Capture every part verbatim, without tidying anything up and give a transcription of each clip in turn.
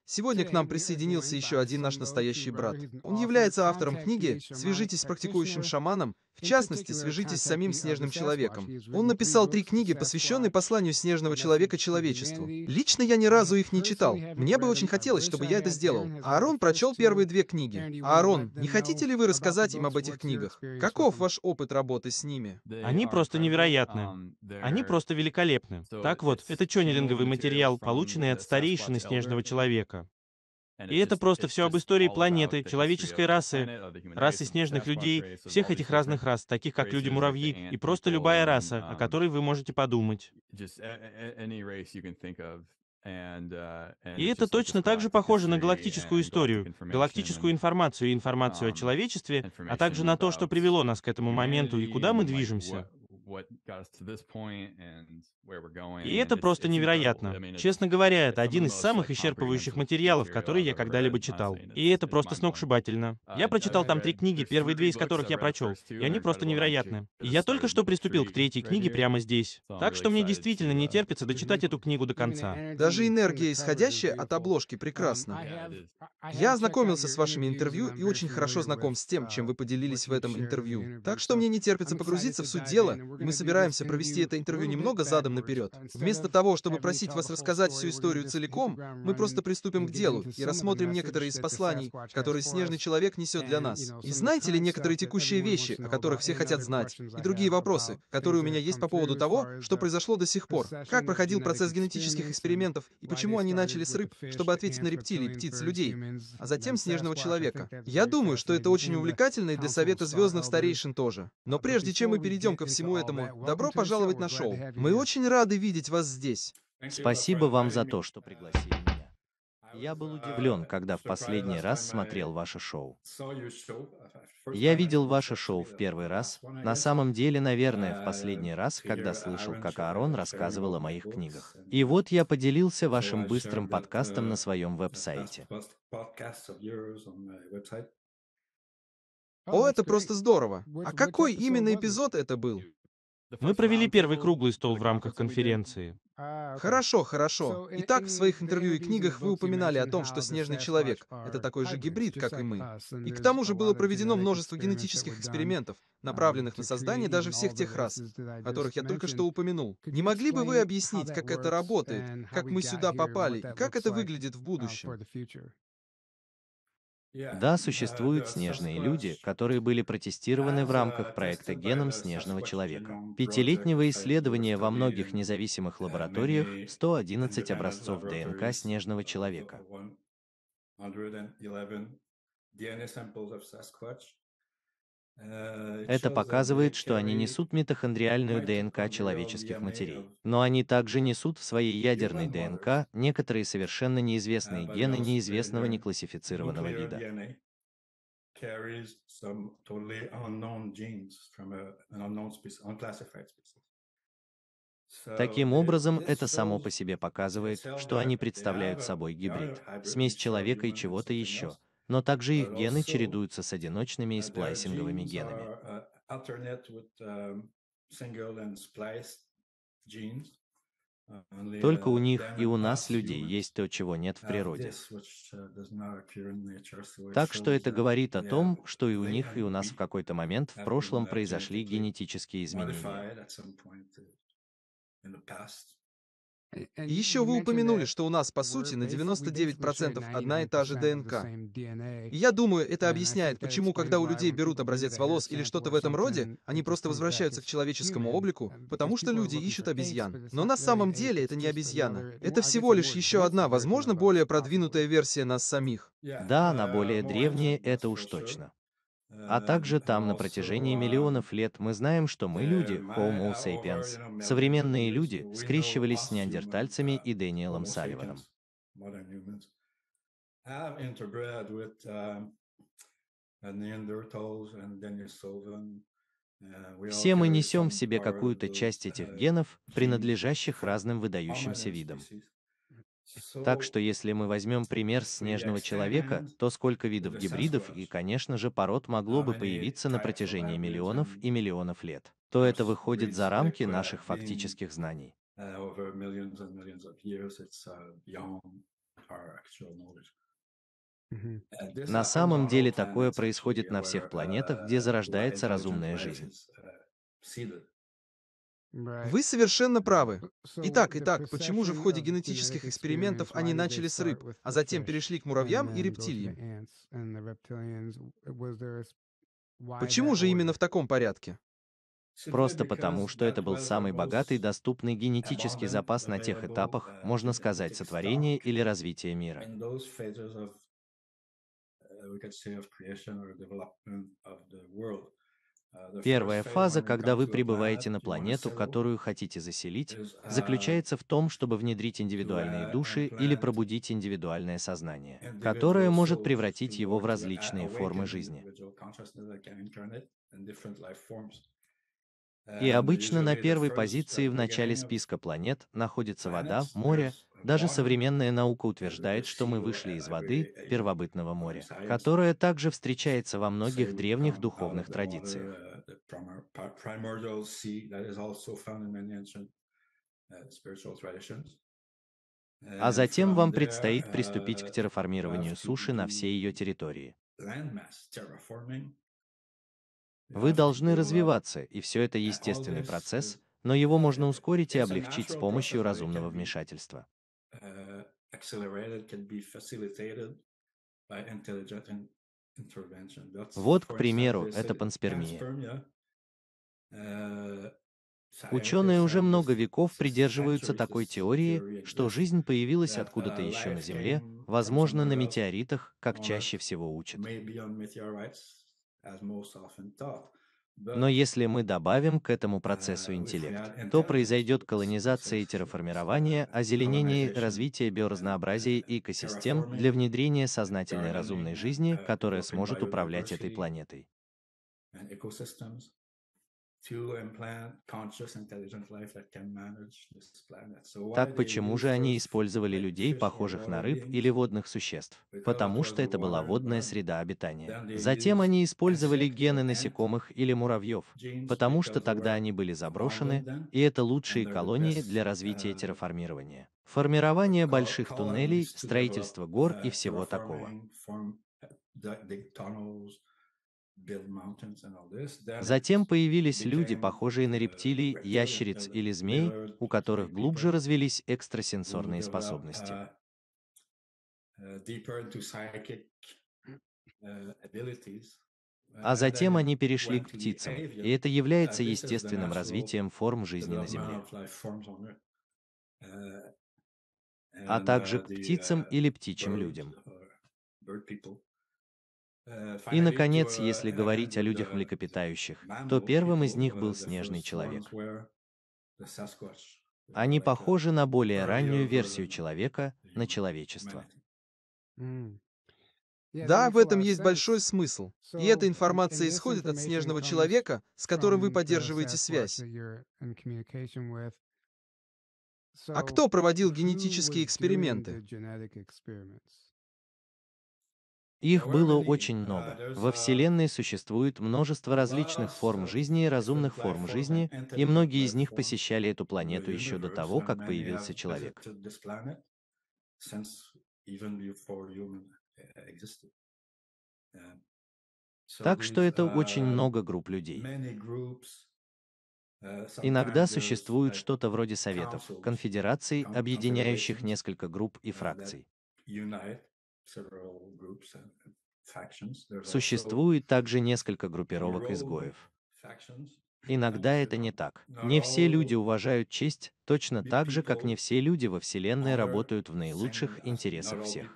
Сегодня к нам присоединился еще один наш настоящий брат. Он является автором книги «Свяжитесь с практикующим шаманом», в частности, «Свяжитесь с самим снежным человеком». Он написал три книги, посвященные посланию снежного человека человечеству. Лично я ни разу их не читал. Мне бы очень хотелось, чтобы я это сделал. Аарон прочел первые две книги. Аарон, не хотите ли вы рассказать им об этих книгах? Каков ваш опыт работы с ними? Они просто невероятны. Они просто великолепны. Так вот, это чоннелинговый материал, полученный от старейшины снежного человека. И это просто все об истории планеты, человеческой расы, расы снежных людей, всех этих разных рас, таких как люди-муравьи, и просто любая раса, о которой вы можете подумать. И это точно так же похоже на галактическую историю, галактическую информацию и информацию о человечестве, а также на то, что привело нас к этому моменту и куда мы движемся. И это просто невероятно. Честно говоря, это один из самых исчерпывающих материалов, которые я когда-либо читал. И это просто сногсшибательно. Я прочитал там три книги, первые две из которых я прочел, и они просто невероятны. И я только что приступил к третьей книге прямо здесь. Так что мне действительно не терпится дочитать эту книгу до конца. Даже энергия, исходящая от обложки, прекрасна. Я ознакомился с вашими интервью и очень хорошо знаком с тем, чем вы поделились в этом интервью. Так что мне не терпится погрузиться в суть дела, и мы собираемся провести это интервью немного задом наперед. Вместо того, чтобы просить вас рассказать всю историю целиком, мы просто приступим к делу и рассмотрим некоторые из посланий, которые снежный человек несет для нас. И знаете ли некоторые текущие вещи, о которых все хотят знать, и другие вопросы, которые у меня есть по поводу того, что произошло до сих пор, как проходил процесс генетических экспериментов и почему они начали с рыб, чтобы ответить на рептилий, птиц, людей, а затем снежного человека. Я думаю, что это очень увлекательно и для Совета Звездных Старейшин тоже. Но прежде чем мы перейдем ко всему этому, добро пожаловать на шоу. Мы очень рады видеть вас здесь. Спасибо вам за то, что пригласили меня. Я был удивлен, когда в последний раз смотрел ваше шоу. Я видел ваше шоу в первый раз, на самом деле, наверное, в последний раз, когда слышал, как Аарон рассказывал о моих книгах. И вот я поделился вашим быстрым подкастом на своем веб-сайте. О, это просто здорово. А какой именно эпизод это был? Мы провели первый круглый стол в рамках конференции. Хорошо, хорошо. Итак, в своих интервью и книгах вы упоминали о том, что снежный человек — это такой же гибрид, как и мы. И к тому же было проведено множество генетических экспериментов, направленных на создание даже всех тех рас, которых я только что упомянул. Не могли бы вы объяснить, как это работает, как мы сюда попали, и как это выглядит в будущем? Да, существуют снежные люди, которые были протестированы в рамках проекта «Геном снежного человека». Пятилетнего исследования во многих независимых лабораториях, сто одиннадцать образцов ДНК снежного человека. Это показывает, что они несут митохондриальную ДНК человеческих матерей. Но они также несут в своей ядерной ДНК некоторые совершенно неизвестные гены неизвестного неклассифицированного вида. Таким образом, это само по себе показывает, что они представляют собой гибрид, смесь человека и чего-то еще, но также их гены чередуются с одиночными и сплайсинговыми генами. Только у них и у нас, людей, есть то, чего нет в природе. Так что это говорит о том, что и у них, и у нас в какой-то момент в прошлом произошли генетические изменения. И еще вы упомянули, что у нас, по сути, на девяносто девять процентов одна и та же ДНК. И я думаю, это объясняет, почему, когда у людей берут образец волос или что-то в этом роде, они просто возвращаются к человеческому облику, потому что люди ищут обезьян. Но на самом деле это не обезьяна. Это всего лишь еще одна, возможно, более продвинутая версия нас самих. Да, она более древняя, это уж точно. А также там на протяжении миллионов лет мы знаем, что мы, люди, Homo sapiens, современные люди, скрещивались с неандертальцами и Дэниелом Салливаном. Все мы несем в себе какую-то часть этих генов, принадлежащих разным выдающимся видам. Так что если мы возьмем пример с снежного человека, то сколько видов гибридов и, конечно же, пород могло бы появиться на протяжении миллионов и миллионов лет, то это выходит за рамки наших фактических знаний. На самом деле такое происходит на всех планетах, где зарождается разумная жизнь. Вы совершенно правы. Итак, итак, почему же в ходе генетических экспериментов они начали с рыб, а затем перешли к муравьям и рептилиям? Почему же именно в таком порядке? Просто потому, что это был самый богатый доступный генетический запас на тех этапах, можно сказать, сотворения или развития мира. Первая фаза, когда вы прибываете на планету, которую хотите заселить, заключается в том, чтобы внедрить индивидуальные души или пробудить индивидуальное сознание, которое может превратить его в различные формы жизни. И обычно на первой позиции в начале списка планет находится вода, море. Даже современная наука утверждает, что мы вышли из воды, первобытного моря, которое также встречается во многих древних духовных традициях. А затем вам предстоит приступить к терраформированию суши на всей ее территории. Вы должны развиваться, и все это естественный процесс, но его можно ускорить и облегчить с помощью разумного вмешательства. Вот, к примеру, это панспермия. Ученые уже много веков придерживаются такой теории, что жизнь появилась откуда-то еще на Земле, возможно, на метеоритах, как чаще всего учат. Но если мы добавим к этому процессу интеллект, то произойдет колонизация и терраформирование, озеленение, развитие биоразнообразия и экосистем для внедрения сознательной разумной жизни, которая сможет управлять этой планетой. Так почему же они использовали людей, похожих на рыб или водных существ? Потому что это была водная среда обитания. Затем они использовали гены насекомых или муравьев, потому что тогда они были заброшены, и это лучшие колонии для развития терраформирования, формирования больших туннелей, строительства гор и всего такого. Затем появились люди, похожие на рептилий, ящериц или змей, у которых глубже развились экстрасенсорные способности. А затем они перешли к птицам, и это является естественным развитием форм жизни на Земле. А также к птицам или птичьим людям. И, наконец, если говорить о людях млекопитающих, то первым из них был снежный человек. Они похожи на более раннюю версию человека, на человечество. Да, в этом есть большой смысл. И эта информация исходит от снежного человека, с которым вы поддерживаете связь. А кто проводил генетические эксперименты? Их было очень много. Во Вселенной существует множество различных форм жизни и разумных форм жизни, и многие из них посещали эту планету еще до того, как появился человек. Так что это очень много групп людей. Иногда существует что-то вроде советов, конфедераций, объединяющих несколько групп и фракций. Существует также несколько группировок изгоев. Иногда это не так. Не все люди уважают честь, точно так же, как не все люди во Вселенной работают в наилучших интересах всех.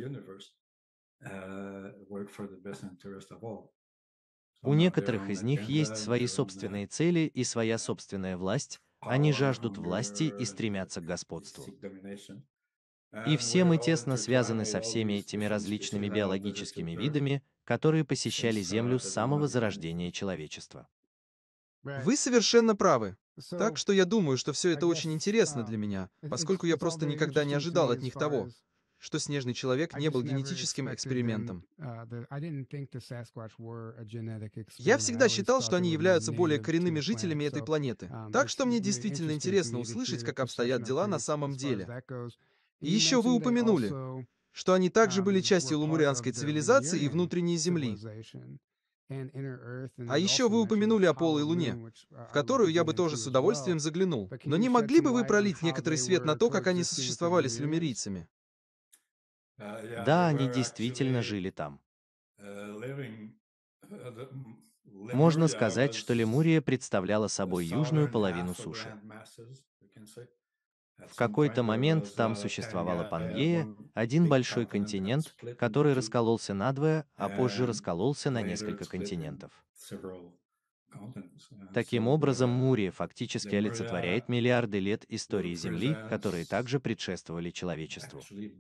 У некоторых из них есть свои собственные цели и своя собственная власть, они жаждут власти и стремятся к господству. И все мы тесно связаны со всеми этими различными биологическими видами, которые посещали Землю с самого зарождения человечества. Вы совершенно правы. Так что я думаю, что все это очень интересно для меня, поскольку я просто никогда не ожидал от них того, что снежный человек не был генетическим экспериментом. Я всегда считал, что они являются более коренными жителями этой планеты. Так что мне действительно интересно услышать, как обстоят дела на самом деле. И еще вы упомянули, что они также были частью лумурианской цивилизации и внутренней Земли. А еще вы упомянули о полой Луне, в которую я бы тоже с удовольствием заглянул. Но не могли бы вы пролить некоторый свет на то, как они сосуществовали с люмерийцами? Да, они действительно жили там. Можно сказать, что Лемурия представляла собой южную половину суши. В какой-то момент там существовала Пангея, один большой континент, который раскололся надвое, а позже раскололся на несколько континентов. Таким образом, Мурия фактически олицетворяет миллиарды лет истории Земли, которые также предшествовали человечеству.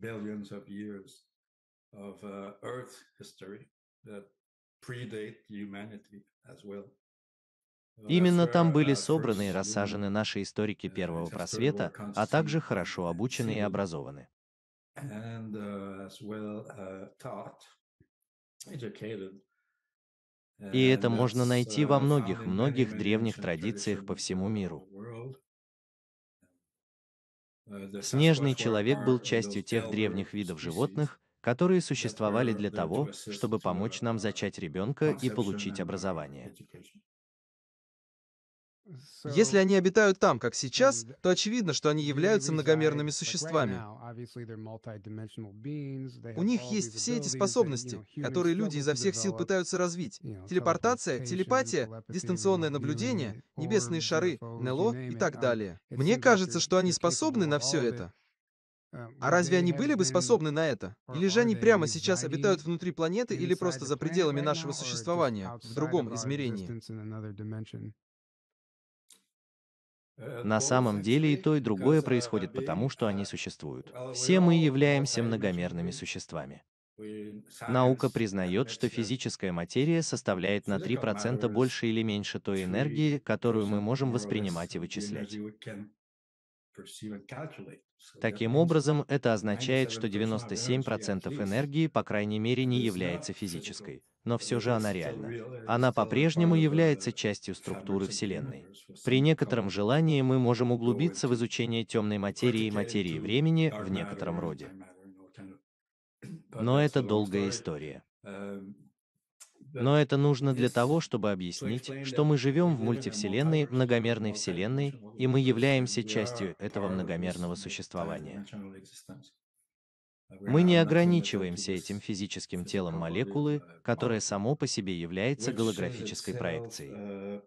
Именно там были собраны и рассажены наши историки Первого Просвета, а также хорошо обучены и образованы. И это можно найти во многих-многих древних традициях по всему миру. Снежный человек был частью тех древних видов животных, которые существовали для того, чтобы помочь нам зачать ребенка и получить образование. Если они обитают там, как сейчас, то очевидно, что они являются многомерными существами. У них есть все эти способности, которые люди изо всех сил пытаются развить. Телепортация, телепатия, дистанционное наблюдение, небесные шары, эн эл о и так далее. Мне кажется, что они способны на все это. А разве они были бы способны на это? Или же они прямо сейчас обитают внутри планеты или просто за пределами нашего существования, в другом измерении? На самом деле и то, и другое происходит потому, что они существуют. Все мы являемся многомерными существами. Наука признает, что физическая материя составляет на три процента больше или меньше той энергии, которую мы можем воспринимать и вычислять. Таким образом, это означает, что девяносто семь процентов энергии, по крайней мере, не является физической, но все же она реальна. Она по-прежнему является частью структуры Вселенной. При некотором желании мы можем углубиться в изучение темной материи и материи времени в некотором роде. Но это долгая история. Но это нужно для того, чтобы объяснить, что мы живем в мультивселенной, многомерной вселенной, и мы являемся частью этого многомерного существования. Мы не ограничиваемся этим физическим телом молекулы, которое само по себе является голографической проекцией.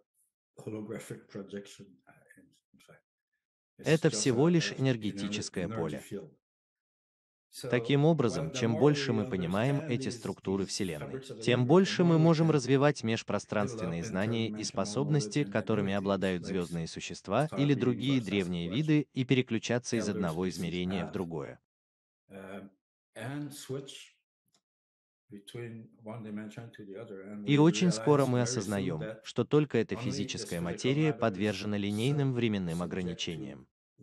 Это всего лишь энергетическое поле. Таким образом, чем больше мы понимаем эти структуры Вселенной, тем больше мы можем развивать межпространственные знания и способности, которыми обладают звездные существа или другие древние виды, и переключаться из одного измерения в другое. И очень скоро мы осознаем, что только эта физическая материя подвержена линейным временным ограничениям.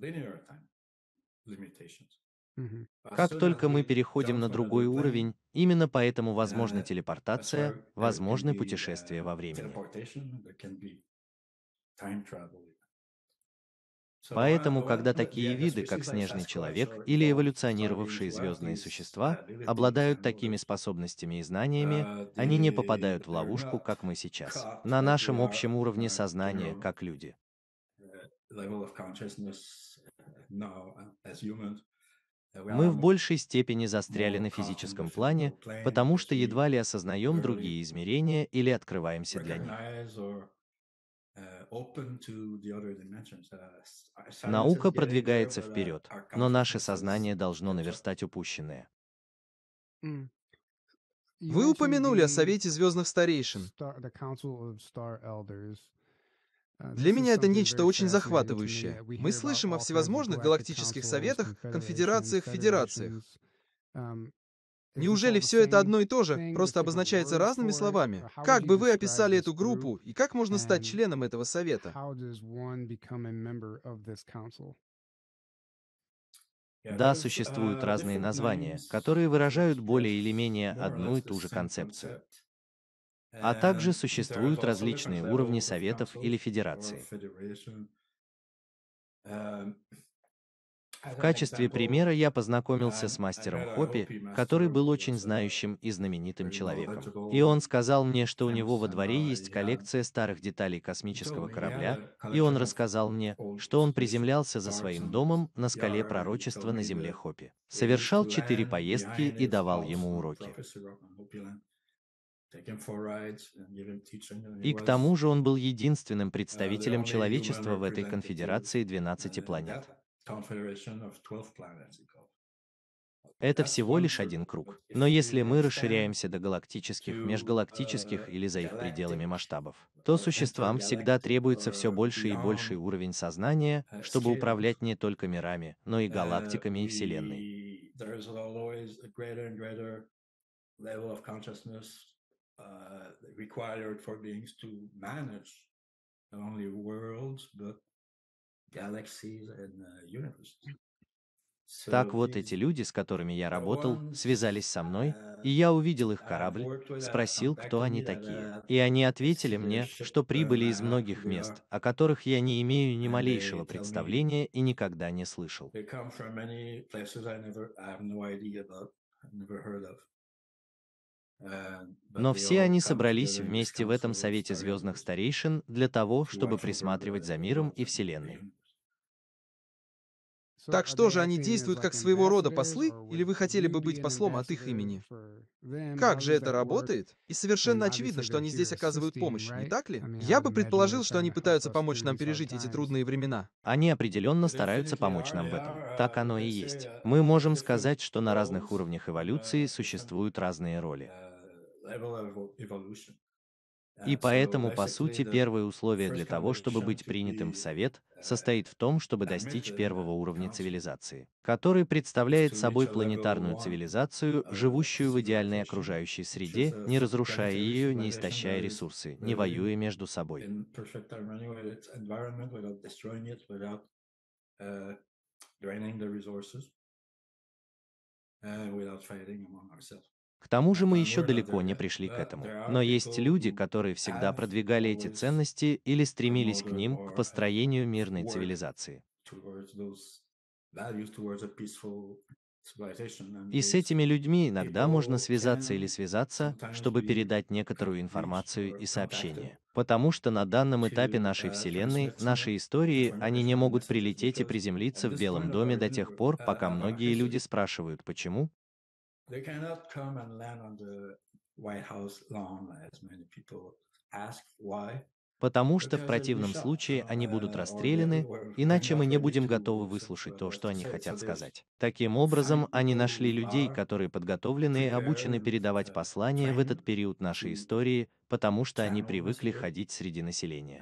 Как только мы переходим на другой уровень, именно поэтому возможна телепортация, возможны путешествия во времени. Поэтому, когда такие виды, как снежный человек или эволюционировавшие звездные существа, обладают такими способностями и знаниями, они не попадают в ловушку, как мы сейчас, на нашем общем уровне сознания, как люди. Мы в большей степени застряли на физическом плане, потому что едва ли осознаем другие измерения или открываемся для них. Наука продвигается вперед, но наше сознание должно наверстать упущенное. Вы упомянули о Совете Звездных Старейшин. Для меня это нечто очень захватывающее. Мы слышим о всевозможных галактических советах, конфедерациях, федерациях. Неужели все это одно и то же, просто обозначается разными словами? Как бы вы описали эту группу, и как можно стать членом этого совета? Да, существуют разные названия, которые выражают более или менее одну и ту же концепцию. А также существуют различные уровни советов или федераций. В качестве примера я познакомился с мастером Хопи, который был очень знающим и знаменитым человеком. И он сказал мне, что у него во дворе есть коллекция старых деталей космического корабля, и он рассказал мне, что он приземлялся за своим домом на скале пророчества на земле Хопи, совершал четыре поездки и давал ему уроки. И к тому же он был единственным представителем человечества в этой конфедерации двенадцати планет. Это всего лишь один круг. Но если мы расширяемся до галактических, межгалактических или за их пределами масштабов, то существам всегда требуется все больше и больший уровень сознания, чтобы управлять не только мирами, но и галактиками и Вселенной. Так вот, эти люди, с которыми я работал, связались со мной, и я увидел их корабль, спросил, кто они такие. И они ответили мне, что прибыли из многих мест, о которых я не имею ни малейшего представления и никогда не слышал. Но все они собрались вместе в этом Совете Звездных Старейшин для того, чтобы присматривать за миром и Вселенной. Так что же, они действуют как своего рода послы, или вы хотели бы быть послом от их имени? Как же это работает? И совершенно очевидно, что они здесь оказывают помощь, не так ли? Я бы предположил, что они пытаются помочь нам пережить эти трудные времена. Они определенно стараются помочь нам в этом. Так оно и есть. Мы можем сказать, что на разных уровнях эволюции существуют разные роли. И поэтому, по сути, первое условие для того, чтобы быть принятым в Совет, состоит в том, чтобы достичь первого уровня цивилизации, который представляет собой планетарную цивилизацию, живущую в идеальной окружающей среде, не разрушая ее, не истощая ресурсы, не воюя между собой. К тому же мы еще далеко не пришли к этому. Но есть люди, которые всегда продвигали эти ценности или стремились к ним, к построению мирной цивилизации. И с этими людьми иногда можно связаться или связаться, чтобы передать некоторую информацию и сообщение. Потому что на данном этапе нашей Вселенной, нашей истории, они не могут прилететь и приземлиться в Белом доме до тех пор, пока многие люди спрашивают, почему. They cannot come and land on the White House lawn, as many people ask why. Потому что в противном случае они будут расстреляны, иначе мы не будем готовы выслушать то, что они хотят сказать. Таким образом, они нашли людей, которые подготовлены и обучены передавать послания в этот период нашей истории, потому что они привыкли ходить среди населения.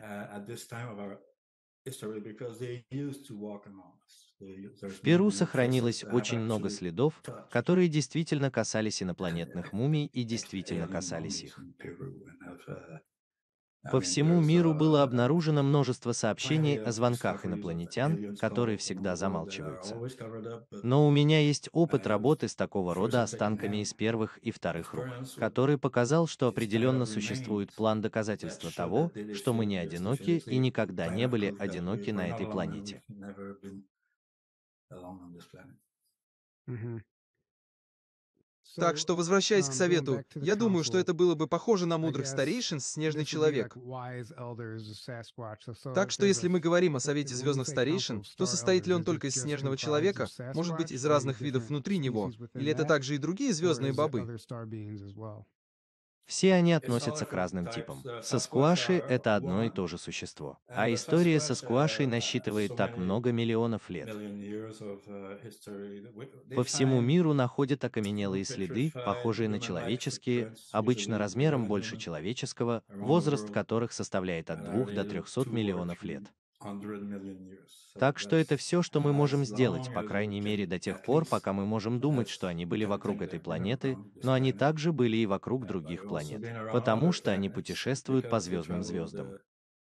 В Перу сохранилось очень много следов, которые действительно касались инопланетных мумий и действительно касались их. По всему миру было обнаружено множество сообщений о звонках инопланетян, которые всегда замалчиваются. Но у меня есть опыт работы с такого рода останками из первых и вторых рук, который показал, что определенно существует план доказательства того, что мы не одиноки и никогда не были одиноки на этой планете. Так что, возвращаясь к совету, я думаю, что это было бы похоже на мудрых старейшин «Снежный человек». Так что, если мы говорим о Совете Звездных Старейшин, то состоит ли он только из Снежного человека, может быть, из разных видов внутри него, или это также и другие звездные бобы? Все они относятся к разным типам. Саскуаши — это одно и то же существо. А история Саскуашей насчитывает так много миллионов лет. По всему миру находят окаменелые следы, похожие на человеческие, обычно размером больше человеческого, возраст которых составляет от двух до трёхсот миллионов лет. Так что это все, что мы можем сделать, по крайней мере до тех пор, пока мы можем думать, что они были вокруг этой планеты, но они также были и вокруг других планет, потому что они путешествуют по звездным звездам.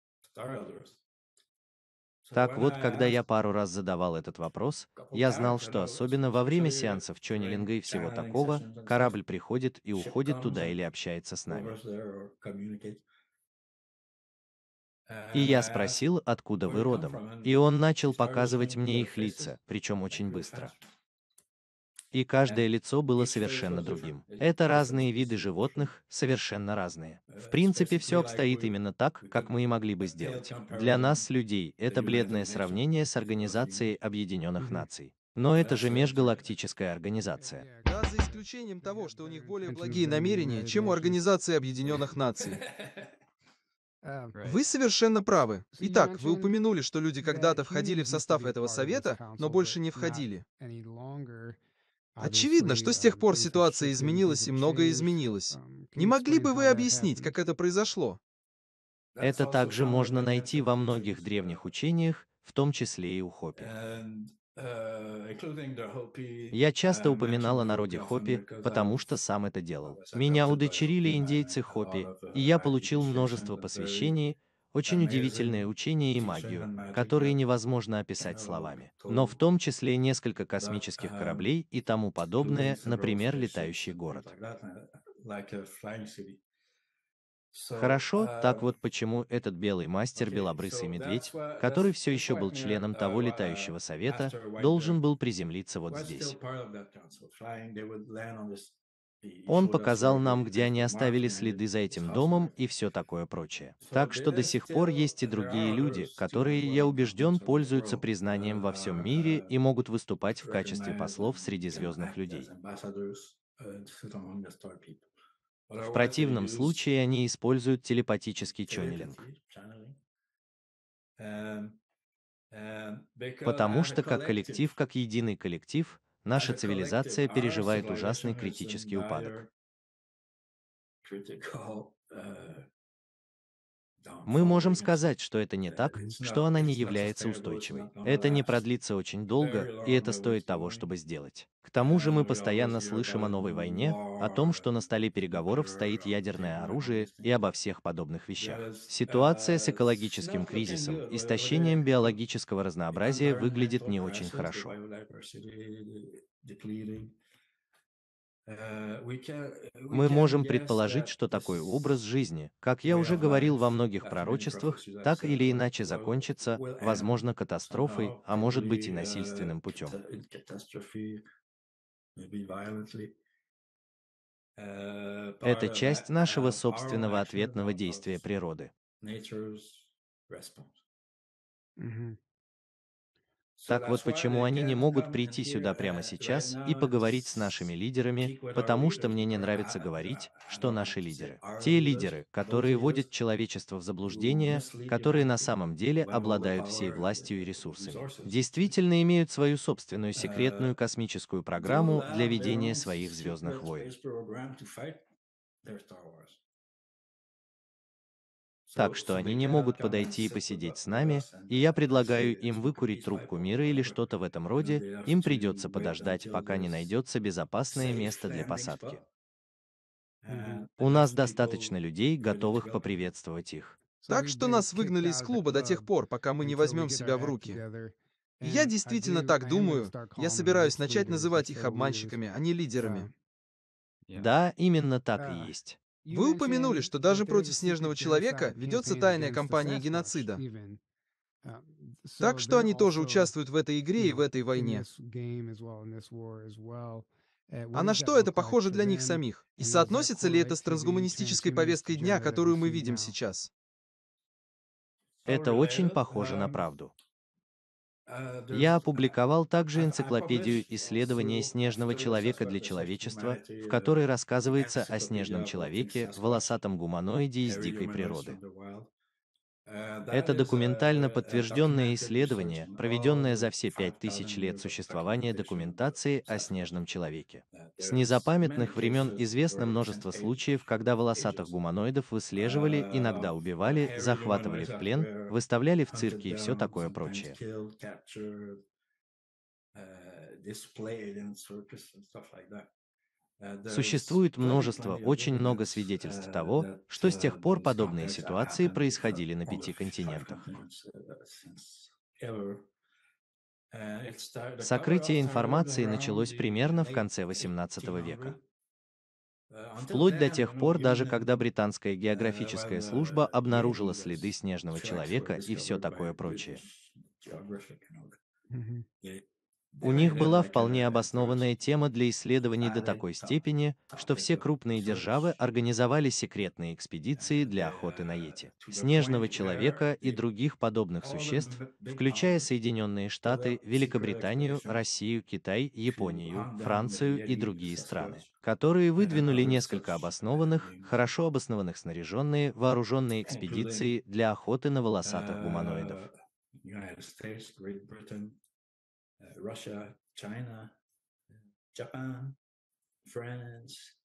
Так вот, когда я пару раз задавал этот вопрос, я знал, что особенно во время сеансов чоннелинга и всего такого, корабль приходит и уходит туда или общается с нами. И я спросил, откуда вы родом. И он начал показывать мне их лица, причем очень быстро. И каждое лицо было совершенно другим. Это разные виды животных, совершенно разные. В принципе, все обстоит именно так, как мы и могли бы сделать. Для нас, людей, это бледное сравнение с Организацией Объединенных Наций. Но это же межгалактическая организация. Да, за исключением того, что у них более благие намерения, чем у Организации Объединенных Наций. Вы совершенно правы. Итак, вы упомянули, что люди когда-то входили в состав этого совета, но больше не входили. Очевидно, что с тех пор ситуация изменилась и многое изменилось. Не могли бы вы объяснить, как это произошло? Это также можно найти во многих древних учениях, в том числе и у Хопи. Я часто упоминал о народе Хопи, потому что сам это делал. Меня удочерили индейцы Хопи, и я получил множество посвящений, очень удивительные учения и магию, которые невозможно описать словами. Но в том числе несколько космических кораблей и тому подобное, например, летающий город. Хорошо, так вот почему этот белый мастер, белобрысый медведь, который все еще был членом того летающего совета, должен был приземлиться вот здесь. Он показал нам, где они оставили следы за этим домом и все такое прочее. Так что до сих пор есть и другие люди, которые, я убежден, пользуются признанием во всем мире и могут выступать в качестве послов среди звездных людей. В противном случае они используют телепатический чоннелинг. Потому что как коллектив, как единый коллектив, наша цивилизация переживает ужасный критический упадок. Мы можем сказать, что это не так, что она не является устойчивой. Это не продлится очень долго, и это стоит того, чтобы сделать. К тому же мы постоянно слышим о новой войне, о том, что на столе переговоров стоит ядерное оружие и обо всех подобных вещах. Ситуация с экологическим кризисом, истощением биологического разнообразия выглядит не очень хорошо. Мы можем предположить, что такой образ жизни, как я уже говорил во многих пророчествах, так или иначе закончится, возможно, катастрофой, а может быть и насильственным путем. Это часть нашего собственного ответного действия природы. Так вот почему они не могут прийти сюда прямо сейчас и поговорить с нашими лидерами, потому что мне не нравится говорить, что наши лидеры. Те лидеры, которые вводят человечество в заблуждение, которые на самом деле обладают всей властью и ресурсами, действительно имеют свою собственную секретную космическую программу для ведения своих звездных войн. Так что они не могут подойти и посидеть с нами, и я предлагаю им выкурить трубку мира или что-то в этом роде, им придется подождать, пока не найдется безопасное место для посадки. У нас достаточно людей, готовых поприветствовать их. Так что нас выгнали из клуба до тех пор, пока мы не возьмем себя в руки. И я действительно так думаю, я собираюсь начать называть их обманщиками, а не лидерами. Да, именно так и есть. Вы упомянули, что даже против Снежного Человека ведется тайная кампания геноцида. Так что они тоже участвуют в этой игре и в этой войне. А на что это похоже для них самих? И соотносится ли это с трансгуманистической повесткой дня, которую мы видим сейчас? Это очень похоже на правду. Я опубликовал также энциклопедию исследования снежного человека для человечества, в которой рассказывается о снежном человеке, волосатом гуманоиде из дикой природы. Это документально подтвержденное исследование, проведенное за все пять тысяч лет существования документации о снежном человеке. С незапамятных времен известно множество случаев, когда волосатых гуманоидов выслеживали, иногда убивали, захватывали в плен, выставляли в цирке и все такое прочее. Существует множество, очень много свидетельств того, что с тех пор подобные ситуации происходили на пяти континентах. Сокрытие информации началось примерно в конце восемнадцатого века. Вплоть до тех пор, даже когда британская географическая служба обнаружила следы снежного человека и все такое прочее. Мгм. У них была вполне обоснованная тема для исследований до такой степени, что все крупные державы организовали секретные экспедиции для охоты на йети, снежного человека и других подобных существ, включая Соединенные Штаты, Великобританию, Россию, Китай, Японию, Францию и другие страны, которые выдвинули несколько обоснованных, хорошо обоснованных снаряженные, вооруженные экспедиции для охоты на волосатых гуманоидов. uh, Russia, China, Japan, France,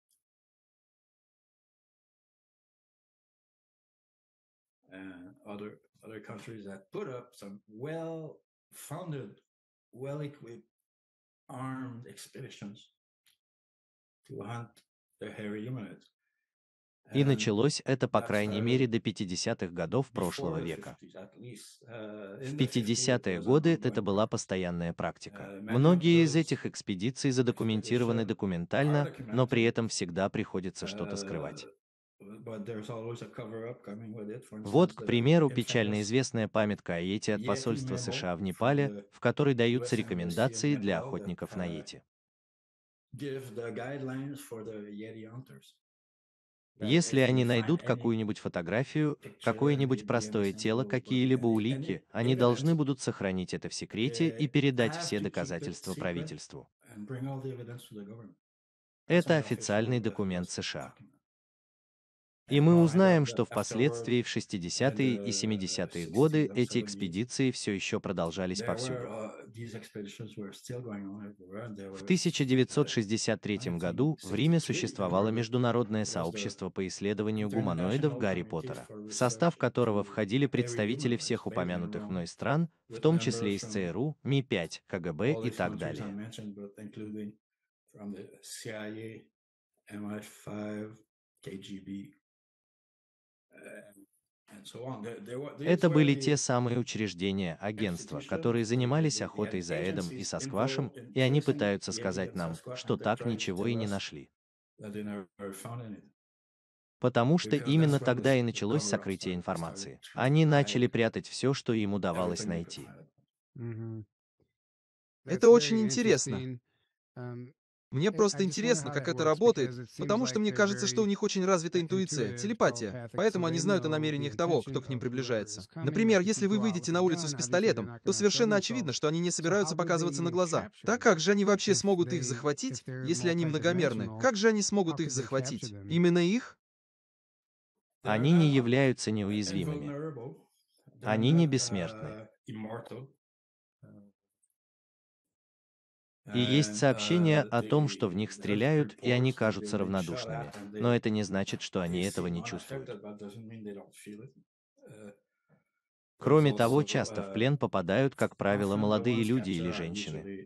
and other other countries that put up some well-funded, well-equipped, armed expeditions to hunt the hairy humanoids. И началось это, по крайней мере, до пятидесятых годов прошлого века. В пятидесятые годы это была постоянная практика. Многие из этих экспедиций задокументированы документально, но при этом всегда приходится что-то скрывать. Вот, к примеру, печально известная памятка о йети от посольства США в Непале, в которой даются рекомендации для охотников на йети. Если они найдут какую-нибудь фотографию, какое-нибудь простое тело, какие-либо улики, они должны будут сохранить это в секрете и передать все доказательства правительству. Это официальный документ США. И мы узнаем, что впоследствии в шестидесятые и семидесятые годы эти экспедиции все еще продолжались повсюду. В тысяча девятьсот шестьдесят третьем году в Риме существовало международное сообщество по исследованию гуманоидов Гарри Поттера, в состав которого входили представители всех упомянутых мной стран, в том числе из ЦРУ, Ми пять, КГБ и так далее. Это были те самые учреждения, агентства, которые занимались охотой за Эдом и Сасквашем, и они пытаются сказать нам, что так ничего и не нашли. Потому что именно тогда и началось сокрытие информации. Они начали прятать все, что им удавалось найти. Это очень интересно. Мне просто интересно, как это работает, потому что мне кажется, что у них очень развита интуиция, телепатия, поэтому они знают о намерениях того, кто к ним приближается. Например, если вы выйдете на улицу с пистолетом, то совершенно очевидно, что они не собираются показываться на глаза. Так как же они вообще смогут их захватить, если они многомерны? Как же они смогут их захватить? Именно их? Они не являются неуязвимыми. Они не бессмертны. И есть сообщения о том, что в них стреляют, и они кажутся равнодушными. Но это не значит, что они этого не чувствуют. Кроме того, часто в плен попадают, как правило, молодые люди или женщины.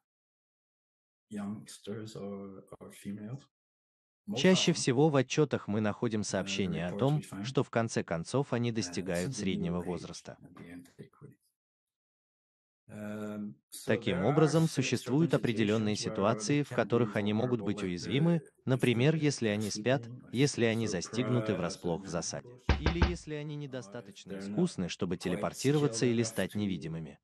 Чаще всего в отчетах мы находим сообщения о том, что в конце концов они достигают среднего возраста. Таким образом, существуют определенные ситуации, в которых они могут быть уязвимы, например, если они спят, если они застигнуты врасплох в засаде, или если они недостаточно искусны, чтобы телепортироваться или стать невидимыми.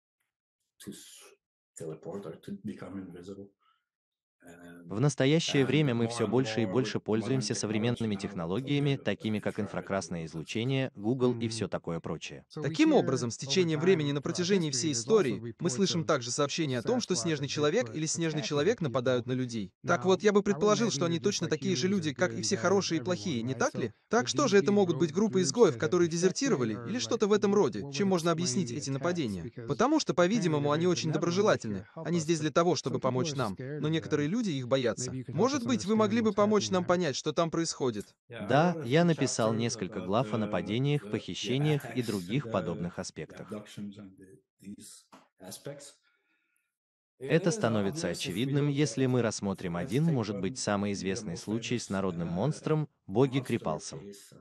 В настоящее время мы все больше и больше пользуемся современными технологиями, такими как инфракрасное излучение, Google и все такое прочее. Таким образом, с течением времени на протяжении всей истории мы слышим также сообщения о том, что снежный человек или снежный человек нападают на людей. Так вот, я бы предположил, что они точно такие же люди, как и все хорошие и плохие, не так ли? Так что же это могут быть группы изгоев, которые дезертировали, или что-то в этом роде, чем можно объяснить эти нападения? Потому что, по-видимому, они очень доброжелательны. Они здесь для того, чтобы помочь нам, но некоторые люди их боятся. Может быть, вы могли бы помочь нам понять, что там происходит? Да, я написал несколько глав о нападениях, похищениях и других подобных аспектах. Это становится очевидным, если мы рассмотрим один, может быть, самый известный случай с народным монстром — Боги Крипалсом.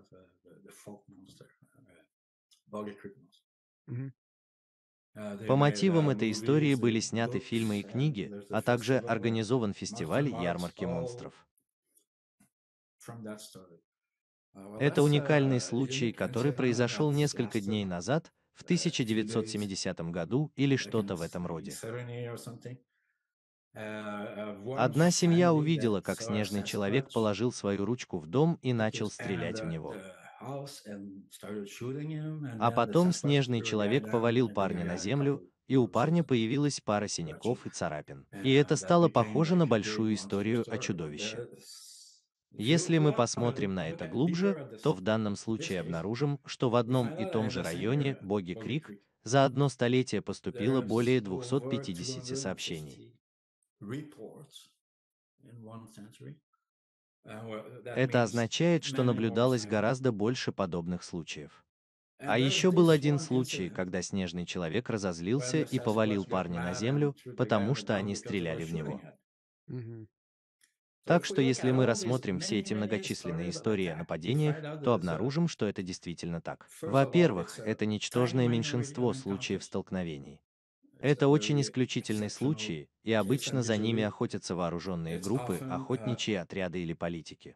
По мотивам этой истории были сняты фильмы и книги, а также организован фестиваль ярмарки монстров. Это уникальный случай, который произошел несколько дней назад, в тысяча девятьсот семидесятом году или что-то в этом роде. Одна семья увидела, как снежный человек положил свою ручку в дом и начал стрелять в него. А потом снежный человек повалил парня на землю, и у парня появилась пара синяков и царапин. И это стало похоже на большую историю о чудовище. Если мы посмотрим на это глубже, то в данном случае обнаружим, что в одном и том же районе, Боги Крик, за одно столетие поступило более двухсот пятидесяти сообщений. Это означает, что наблюдалось гораздо больше подобных случаев. А еще был один случай, когда снежный человек разозлился и повалил парня на землю, потому что они стреляли в него. Так что если мы рассмотрим все эти многочисленные истории о нападениях, то обнаружим, что это действительно так. Во-первых, это ничтожное меньшинство случаев столкновений. Это очень исключительные случаи, и обычно за ними охотятся вооруженные группы, охотничьи отряды или политики.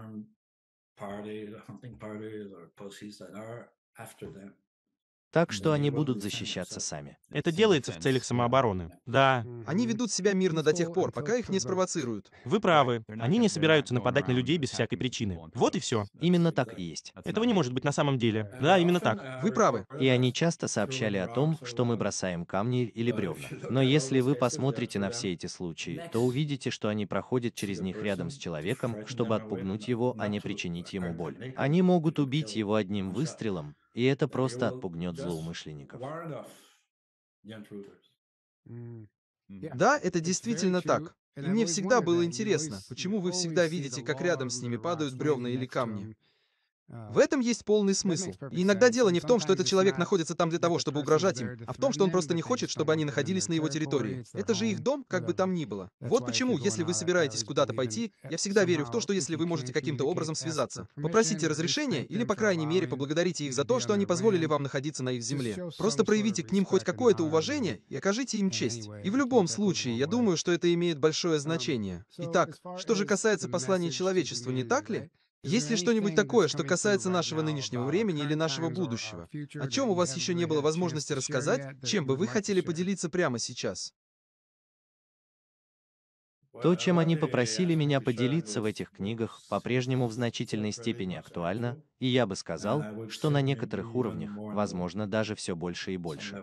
Так что они будут защищаться сами. Это делается в целях самообороны. Да. Они ведут себя мирно до тех пор, пока их не спровоцируют. Вы правы. Они не собираются нападать на людей без всякой причины. Вот и все. Именно так и есть. Этого не может быть на самом деле. Да, именно так. Вы правы. И они часто сообщали о том, что мы бросаем камни или бревна. Но если вы посмотрите на все эти случаи, то увидите, что они проходят через них рядом с человеком, чтобы отпугнуть его, а не причинить ему боль. Они могут убить его одним выстрелом, и это просто отпугнет злоумышленников. Да, это действительно так. И мне всегда было интересно, почему вы всегда видите, как рядом с ними падают бревна или камни. В этом есть полный смысл. И иногда дело не в том, что этот человек находится там для того, чтобы угрожать им, а в том, что он просто не хочет, чтобы они находились на его территории. Это же их дом, как бы там ни было. Вот почему, если вы собираетесь куда-то пойти, я всегда верю в то, что если вы можете каким-то образом связаться, попросите разрешения или, по крайней мере, поблагодарите их за то, что они позволили вам находиться на их земле. Просто проявите к ним хоть какое-то уважение и окажите им честь. И в любом случае, я думаю, что это имеет большое значение. Итак, что же касается послания человечеству, не так ли? Есть ли что-нибудь такое, что касается нашего нынешнего времени или нашего будущего? О чем у вас еще не было возможности рассказать, чем бы вы хотели поделиться прямо сейчас? То, чем они попросили меня поделиться в этих книгах, по-прежнему в значительной степени актуально, и я бы сказал, что на некоторых уровнях, возможно, даже все больше и больше.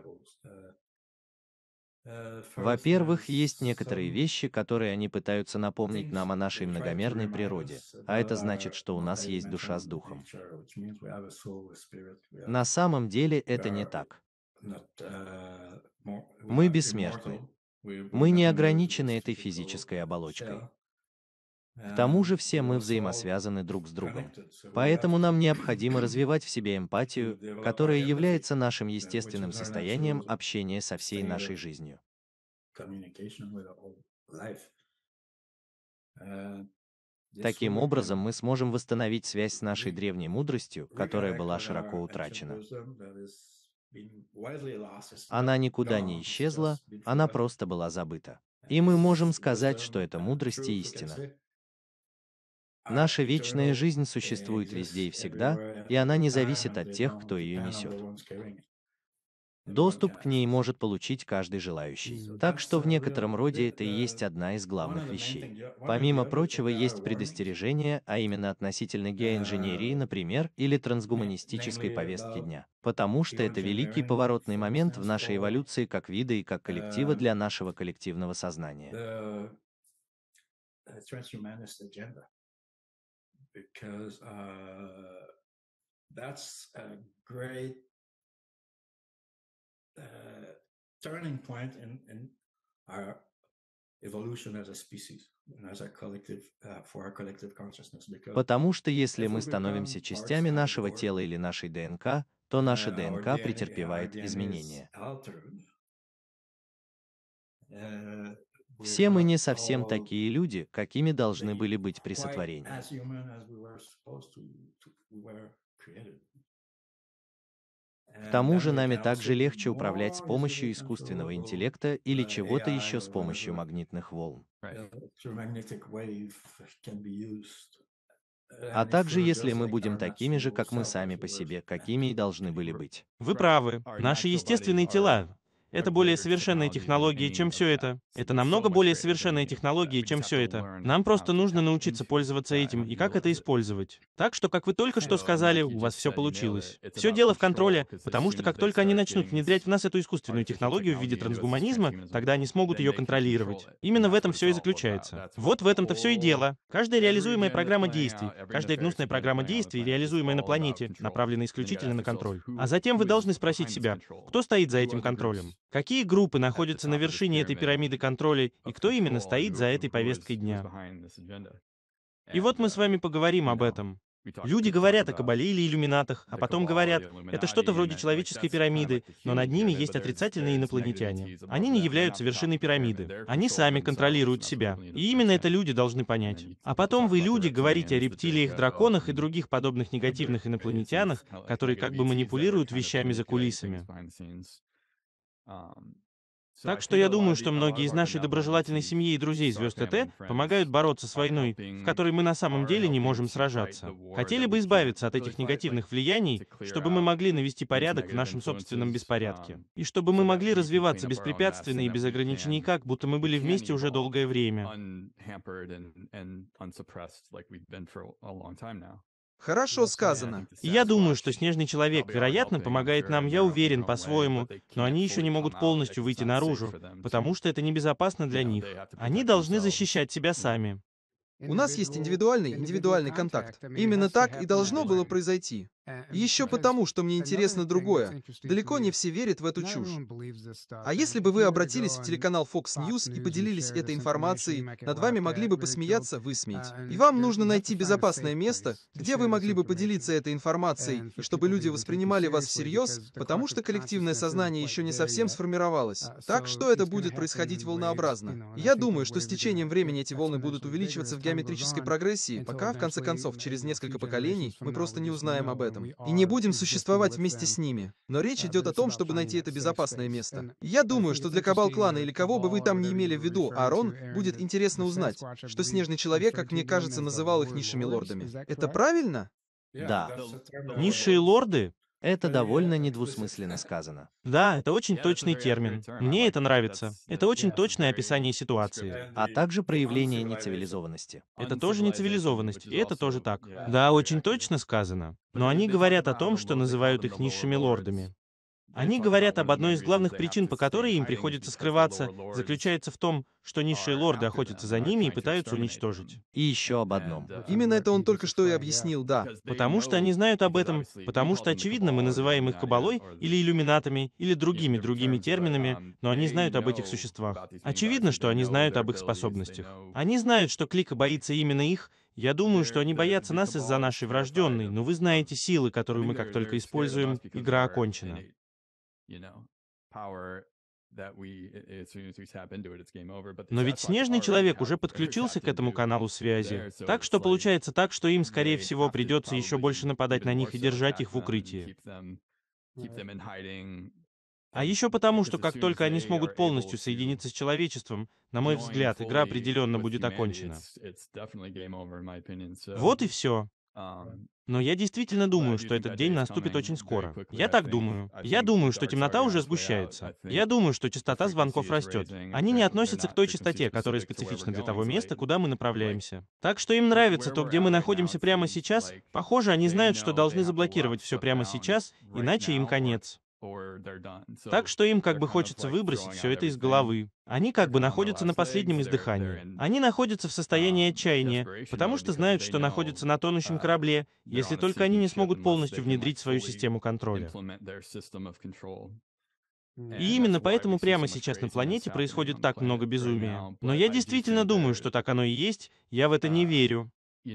Во-первых, есть некоторые вещи, которые они пытаются напомнить нам о нашей многомерной природе, а это значит, что у нас есть душа с духом. На самом деле это не так. Мы бессмертны. Мы не ограничены этой физической оболочкой. К тому же все мы взаимосвязаны друг с другом. Поэтому нам необходимо развивать в себе эмпатию, которая является нашим естественным состоянием общения со всей нашей жизнью. Таким образом, мы сможем восстановить связь с нашей древней мудростью, которая была широко утрачена. Она никуда не исчезла, она просто была забыта. И мы можем сказать, что это мудрость и истина. Наша вечная жизнь существует везде и всегда, и она не зависит от тех, кто ее несет. Доступ к ней может получить каждый желающий. Так что в некотором роде это и есть одна из главных вещей. Помимо прочего, есть предостережения, а именно относительно геоинженерии, например, или трансгуманистической повестки дня. Потому что это великий поворотный момент в нашей эволюции как вида и как коллектива для нашего коллективного сознания. Because uh, that's a great uh, turning point in, in our evolution as a species and as a collective uh, for our collective consciousness. Because Потому что если мы становимся частями нашего тела или нашей ДНК, то наша ДНК претерпевает изменения. Все мы не совсем такие люди, какими должны были быть при сотворении. К тому же нами также легче управлять с помощью искусственного интеллекта или чего-то еще с помощью магнитных волн. А также, если мы будем такими же, как мы сами по себе, какими и должны были быть. Вы правы. Наши естественные тела — это более совершенные технологии, чем все это. Это намного более совершенные технологии, чем все это. Нам просто нужно научиться пользоваться этим и как это использовать. Так что, как вы только что сказали, у вас все получилось. Все дело в контроле, потому что как только они начнут внедрять в нас эту искусственную технологию в виде трансгуманизма, тогда они смогут ее контролировать. Именно в этом все и заключается. Вот в этом-то все и дело. Каждая реализуемая программа действий, каждая гнусная программа действий, реализуемая на планете, направлена исключительно на контроль. А затем вы должны спросить себя, кто стоит за этим контролем? Какие группы находятся на вершине этой пирамиды контроля и кто именно стоит за этой повесткой дня? И вот мы с вами поговорим об этом. Люди говорят о Кабале или иллюминатах, а потом говорят, это что-то вроде человеческой пирамиды, но над ними есть отрицательные инопланетяне. Они не являются вершиной пирамиды. Они сами контролируют себя. И именно это люди должны понять. А потом вы, люди, говорите о рептилиях, драконах и других подобных негативных инопланетянах, которые как бы манипулируют вещами за кулисами. Так что я думаю, что многие из нашей доброжелательной семьи и друзей звезд ТТ помогают бороться с войной, в которой мы на самом деле не можем сражаться. Хотели бы избавиться от этих негативных влияний, чтобы мы могли навести порядок в нашем собственном беспорядке. И чтобы мы могли развиваться беспрепятственно и без ограничений, как будто мы были вместе уже долгое время. Хорошо сказано. И я думаю, что Снежный Человек, вероятно, помогает нам, я уверен, по-своему, но они еще не могут полностью выйти наружу, потому что это небезопасно для них. Они должны защищать себя сами. У нас есть индивидуальный, индивидуальный контакт. Именно так и должно было произойти. И еще потому, что мне интересно другое. Далеко не все верят в эту чушь. А если бы вы обратились в телеканал Fox News и поделились этой информацией, над вами могли бы посмеяться, высмеять. И вам нужно найти безопасное место, где вы могли бы поделиться этой информацией, и чтобы люди воспринимали вас всерьез, потому что коллективное сознание еще не совсем сформировалось. Так что это будет происходить волнообразно. И я думаю, что с течением времени эти волны будут увеличиваться в геометрической прогрессии, пока, в конце концов, через несколько поколений мы просто не узнаем об этом. И не будем существовать вместе с ними. Но речь идет о том, чтобы найти это безопасное место. И я думаю, что для Кабал-клана или кого бы вы там не имели в виду, Аарон, будет интересно узнать, что Снежный Человек, как мне кажется, называл их низшими лордами. Это правильно? Да. Низшие лорды? Это довольно недвусмысленно сказано. Да, это очень точный термин. Мне это нравится. Это очень точное описание ситуации. А также проявление нецивилизованности. Это тоже нецивилизованность, и это тоже так. Да, очень точно сказано. Но они говорят о том, что называют их низшими лордами. Они говорят об одной из главных причин, по которой им приходится скрываться, заключается в том, что низшие лорды охотятся за ними и пытаются уничтожить. И еще об одном. Именно это он только что и объяснил, да. Потому что они знают об этом, потому что, очевидно, мы называем их кабалой или иллюминатами, или другими другими терминами, но они знают об этих существах. Очевидно, что они знают об их способностях. Они знают, что Клика боится именно их. Я думаю, что они боятся нас из-за нашей врожденной, но вы знаете силы, которую мы как только используем, игра окончена. Но ведь Снежный Человек уже подключился к этому каналу связи. Так что получается так, что им, скорее всего, придется еще больше нападать на них и держать их в укрытии. А еще потому, что как только они смогут полностью соединиться с человечеством, на мой взгляд, игра определенно будет окончена. Вот и все. Но я действительно думаю, что этот день наступит очень скоро. Я так думаю. Я думаю, что темнота уже сгущается. Я думаю, что частота звонков растет. Они не относятся к той частоте, которая специфична для того места, куда мы направляемся. Так что им нравится то, где мы находимся прямо сейчас. Похоже, они знают, что должны заблокировать все прямо сейчас, иначе им конец. Так что им как бы хочется выбросить все это из головы. Они как бы находятся на последнем издыхании. Они находятся в состоянии отчаяния, потому что знают, что находятся на тонущем корабле, если только они не смогут полностью внедрить свою систему контроля. И именно поэтому прямо сейчас на планете происходит так много безумия. Но я действительно думаю, что так оно и есть, я в это не верю.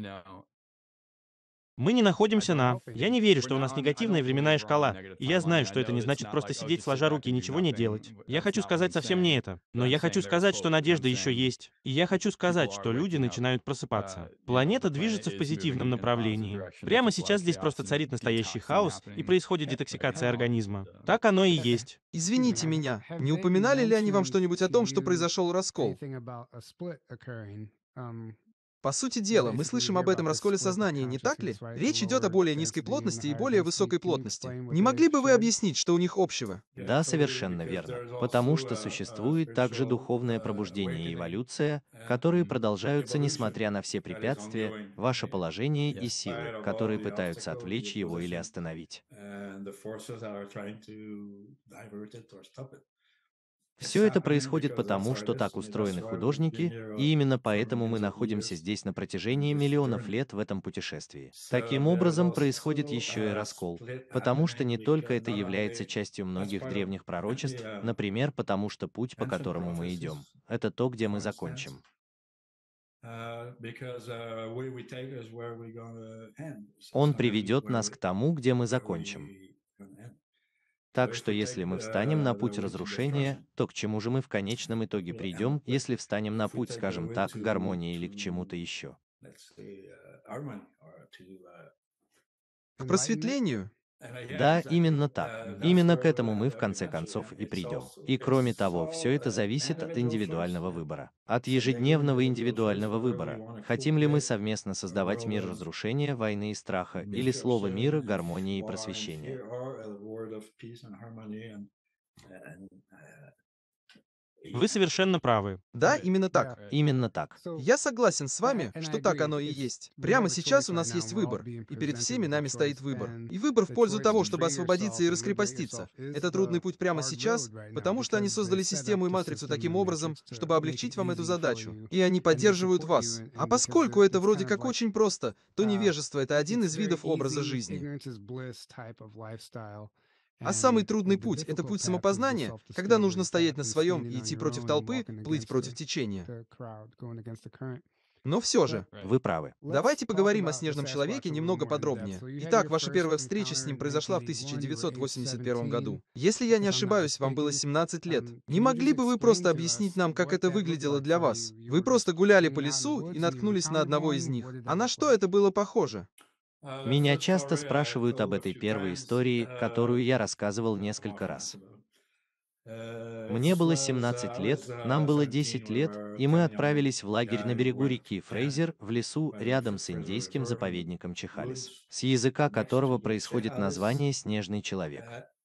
Мы не находимся на... Я не верю, что у нас негативная временная шкала. И я знаю, что это не значит просто сидеть сложа руки и ничего не делать. Я хочу сказать совсем не это. Но я хочу сказать, что надежда еще есть. И я хочу сказать, что люди начинают просыпаться. Планета движется в позитивном направлении. Прямо сейчас здесь просто царит настоящий хаос, и происходит детоксикация организма. Так оно и есть. Извините меня, не упоминали ли они вам что-нибудь о том, что произошел раскол? По сути дела, мы слышим об этом расколе сознания, не так ли? Речь идет о более низкой плотности и более высокой плотности. Не могли бы вы объяснить, что у них общего? Да, совершенно верно. Потому что существует также духовное пробуждение и эволюция, которые продолжаются несмотря на все препятствия, ваше положение и силы, которые пытаются отвлечь его или остановить. Все это происходит потому, что так устроены художники, и именно поэтому мы находимся здесь на протяжении миллионов лет в этом путешествии. Таким образом, происходит еще и раскол, потому что не только это является частью многих древних пророчеств, например, потому что путь, по которому мы идем, это то, где мы закончим. Он приведет нас к тому, где мы закончим. Так что если мы встанем на путь разрушения, то к чему же мы в конечном итоге придем, если встанем на путь, скажем так, гармонии или к чему-то еще? К просветлению? Да, именно так. Именно к этому мы в конце концов и придем. И кроме того, все это зависит от индивидуального выбора. От ежедневного индивидуального выбора. Хотим ли мы совместно создавать мир разрушения, войны и страха, или слово мира, гармонии и просвещения? Вы совершенно правы. Да, именно так. Именно так. Я согласен с вами, что так оно и есть. Прямо сейчас у нас есть выбор, и перед всеми нами стоит выбор. И выбор в пользу того, чтобы освободиться и раскрепоститься. Это трудный путь прямо сейчас, потому что они создали систему и матрицу таким образом, чтобы облегчить вам эту задачу. И они поддерживают вас. А поскольку это вроде как очень просто, то невежество — это один из видов образа жизни. А самый трудный путь — это путь самопознания, когда нужно стоять на своем и идти против толпы, плыть против течения. Но все же, Вы правы. давайте поговорим о Снежном человеке немного подробнее. Итак, ваша первая встреча с ним произошла в тысяча девятьсот восемьдесят первом году. Если я не ошибаюсь, вам было семнадцать лет. Не могли бы вы просто объяснить нам, как это выглядело для вас? Вы просто гуляли по лесу и наткнулись на одного из них. А на что это было похоже? Меня часто спрашивают об этой первой истории, которую я рассказывал несколько раз. Мне было семнадцать лет, нам было десять лет, и мы отправились в лагерь на берегу реки Фрейзер, в лесу, рядом с индейским заповедником Чехалис, с языка которого происходит название «Снежный человек».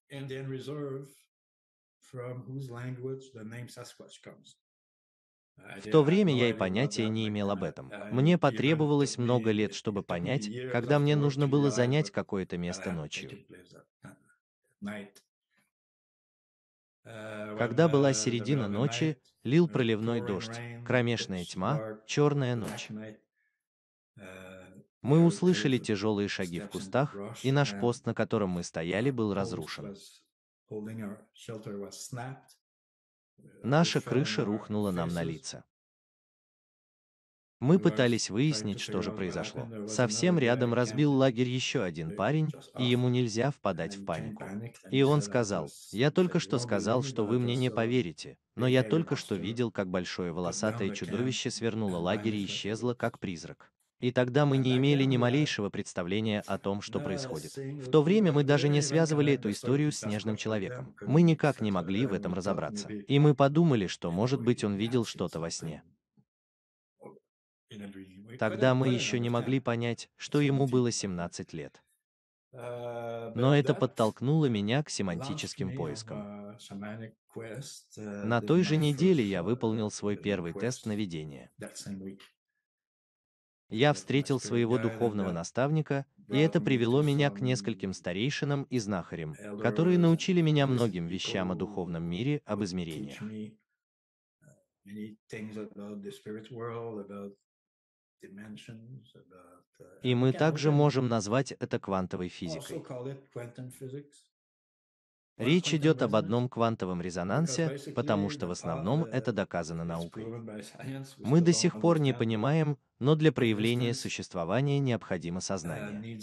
В то время я и понятия не имел об этом. Мне потребовалось много лет, чтобы понять, когда мне нужно было занять какое-то место ночью. Когда была середина ночи, лил проливной дождь, кромешная тьма, черная ночь. Мы услышали тяжелые шаги в кустах, и наш пост, на котором мы стояли, был разрушен. Наша крыша рухнула нам на лица. Мы пытались выяснить, что же произошло. Совсем рядом разбил лагерь еще один парень, и ему нельзя впадать в панику. И он сказал: «Я только что сказал, что вы мне не поверите, но я только что видел, как большое волосатое чудовище свернуло лагерь и исчезло, как призрак». И тогда мы не имели ни малейшего представления о том, что происходит. В то время мы даже не связывали эту историю с Снежным человеком. Мы никак не могли в этом разобраться. И мы подумали, что, может быть, он видел что-то во сне. Тогда мы еще не могли понять, что ему было семнадцать лет. Но это подтолкнуло меня к семантическим поискам. На той же неделе я выполнил свой первый тест на видение. Я встретил своего духовного наставника, и это привело меня к нескольким старейшинам и знахарям, которые научили меня многим вещам о духовном мире, об измерениях. И мы также можем назвать это квантовой физикой. Речь идет об одном квантовом резонансе, потому что в основном это доказано наукой. Мы до сих пор не понимаем, но для проявления существования необходимо сознание.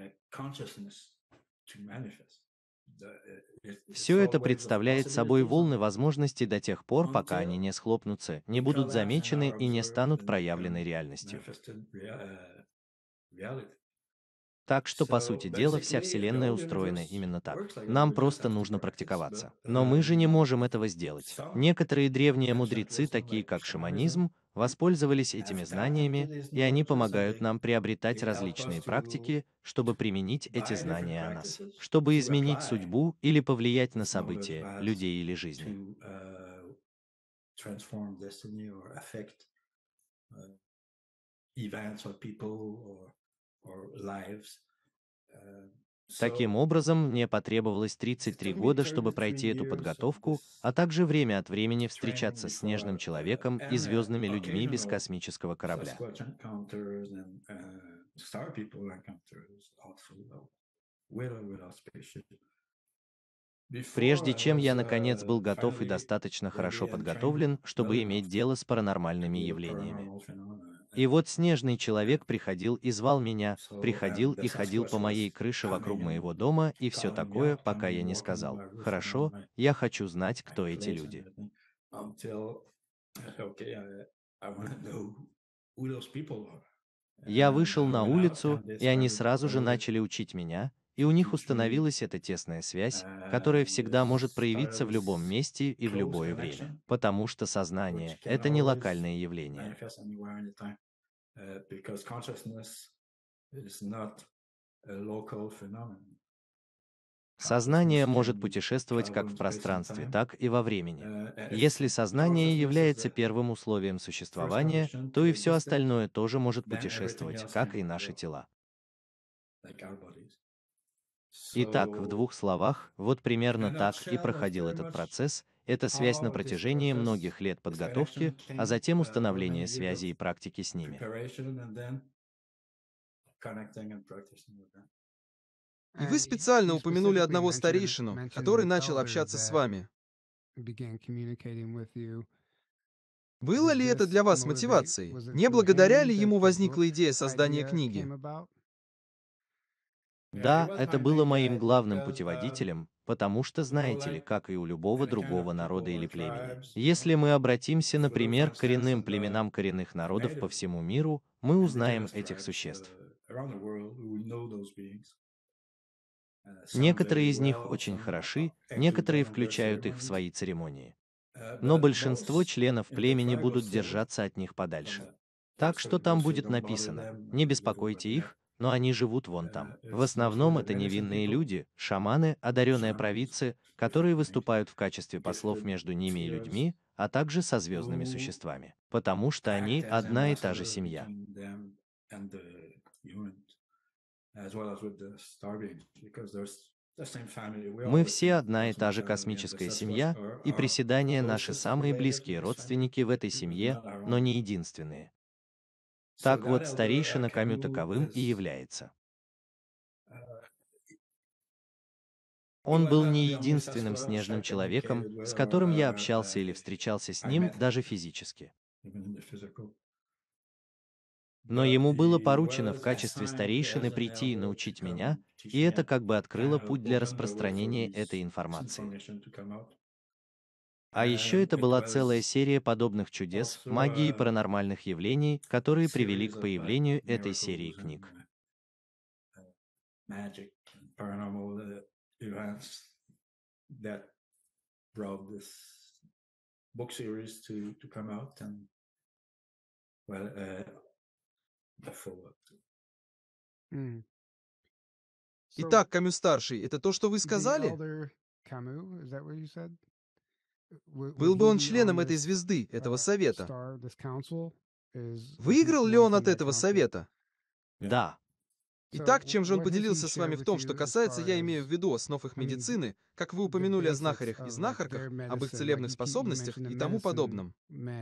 Все это представляет собой волны возможностей до тех пор, пока они не схлопнутся, не будут замечены и не станут проявленной реальностью. Так что, по сути дела, вся Вселенная устроена именно так. Нам просто нужно практиковаться. Но мы же не можем этого сделать. Некоторые древние мудрецы, такие как шаманизм, воспользовались этими знаниями, и они помогают нам приобретать различные практики, чтобы применить эти знания о нас, чтобы изменить судьбу или повлиять на события, людей или жизни. Таким образом, мне потребовалось тридцать три года, чтобы пройти эту подготовку, а также время от времени встречаться с снежным человеком и звездными людьми без космического корабля. Прежде чем я, наконец, был готов и достаточно хорошо подготовлен, чтобы иметь дело с паранормальными явлениями. И вот снежный человек приходил и звал меня, приходил и ходил по моей крыше вокруг моего дома и все такое, пока я не сказал: «Хорошо, я хочу знать, кто эти люди». Я вышел на улицу, и они сразу же начали учить меня, и у них установилась эта тесная связь, которая всегда может проявиться в любом месте и в любое время, потому что сознание — это не локальное явление. Сознание может путешествовать как в пространстве, так и во времени. Если сознание является первым условием существования, то и все остальное тоже может путешествовать, как и наши тела. Итак, в двух словах, вот примерно так и проходил этот процесс. Это связь на протяжении многих лет подготовки, а затем установление связи и практики с ними. И вы специально упомянули одного старейшину, который начал общаться с вами. Было ли это для вас мотивацией? Не благодаря ли ему возникла идея создания книги? Да, это было моим главным путеводителем, потому что, знаете ли, как и у любого другого народа или племени, если мы обратимся, например, к коренным племенам коренных народов по всему миру, мы узнаем этих существ. Некоторые из них очень хороши, некоторые включают их в свои церемонии. Но большинство членов племени будут держаться от них подальше. Так что там будет написано: не беспокойте их, но они живут вон там. В основном это невинные люди, шаманы, одаренные провидцы, которые выступают в качестве послов между ними и людьми, а также со звездными существами, потому что они одна и та же семья. Мы все одна и та же космическая семья, и приседания — наши самые близкие родственники в этой семье, но не единственные. Так вот, старейшина Камю таковым и является. Он был не единственным снежным человеком, с которым я общался или встречался с ним даже физически. Но ему было поручено в качестве старейшины прийти и научить меня, и это как бы открыло путь для распространения этой информации. А еще это была целая серия подобных чудес, магии и паранормальных явлений, которые привели к появлению этой серии книг. Итак, Камю-старший, это то, что вы сказали? Был бы он членом этой звезды, этого совета? Выиграл ли он от этого совета? Да. Итак, чем же он поделился с вами в том, что касается, я имею в виду, основ их медицины, как вы упомянули о знахарях и знахарках, об их целебных способностях и тому подобном?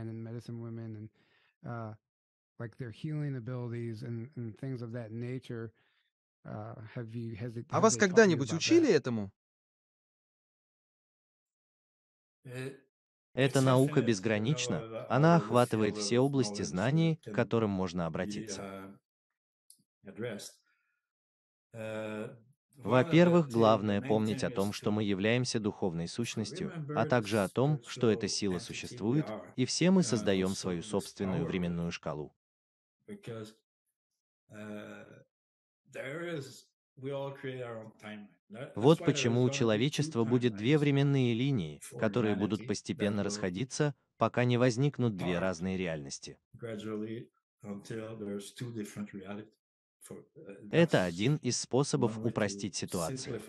А вас когда-нибудь учили этому? Эта наука безгранична, она охватывает все области знаний, к которым можно обратиться. Во-первых, главное помнить о том, что мы являемся духовной сущностью, а также о том, что эта сила существует, и все мы создаем свою собственную временную шкалу. Вот почему у человечества будет две временные линии, которые будут постепенно расходиться, пока не возникнут две разные реальности. Это один из способов упростить ситуацию.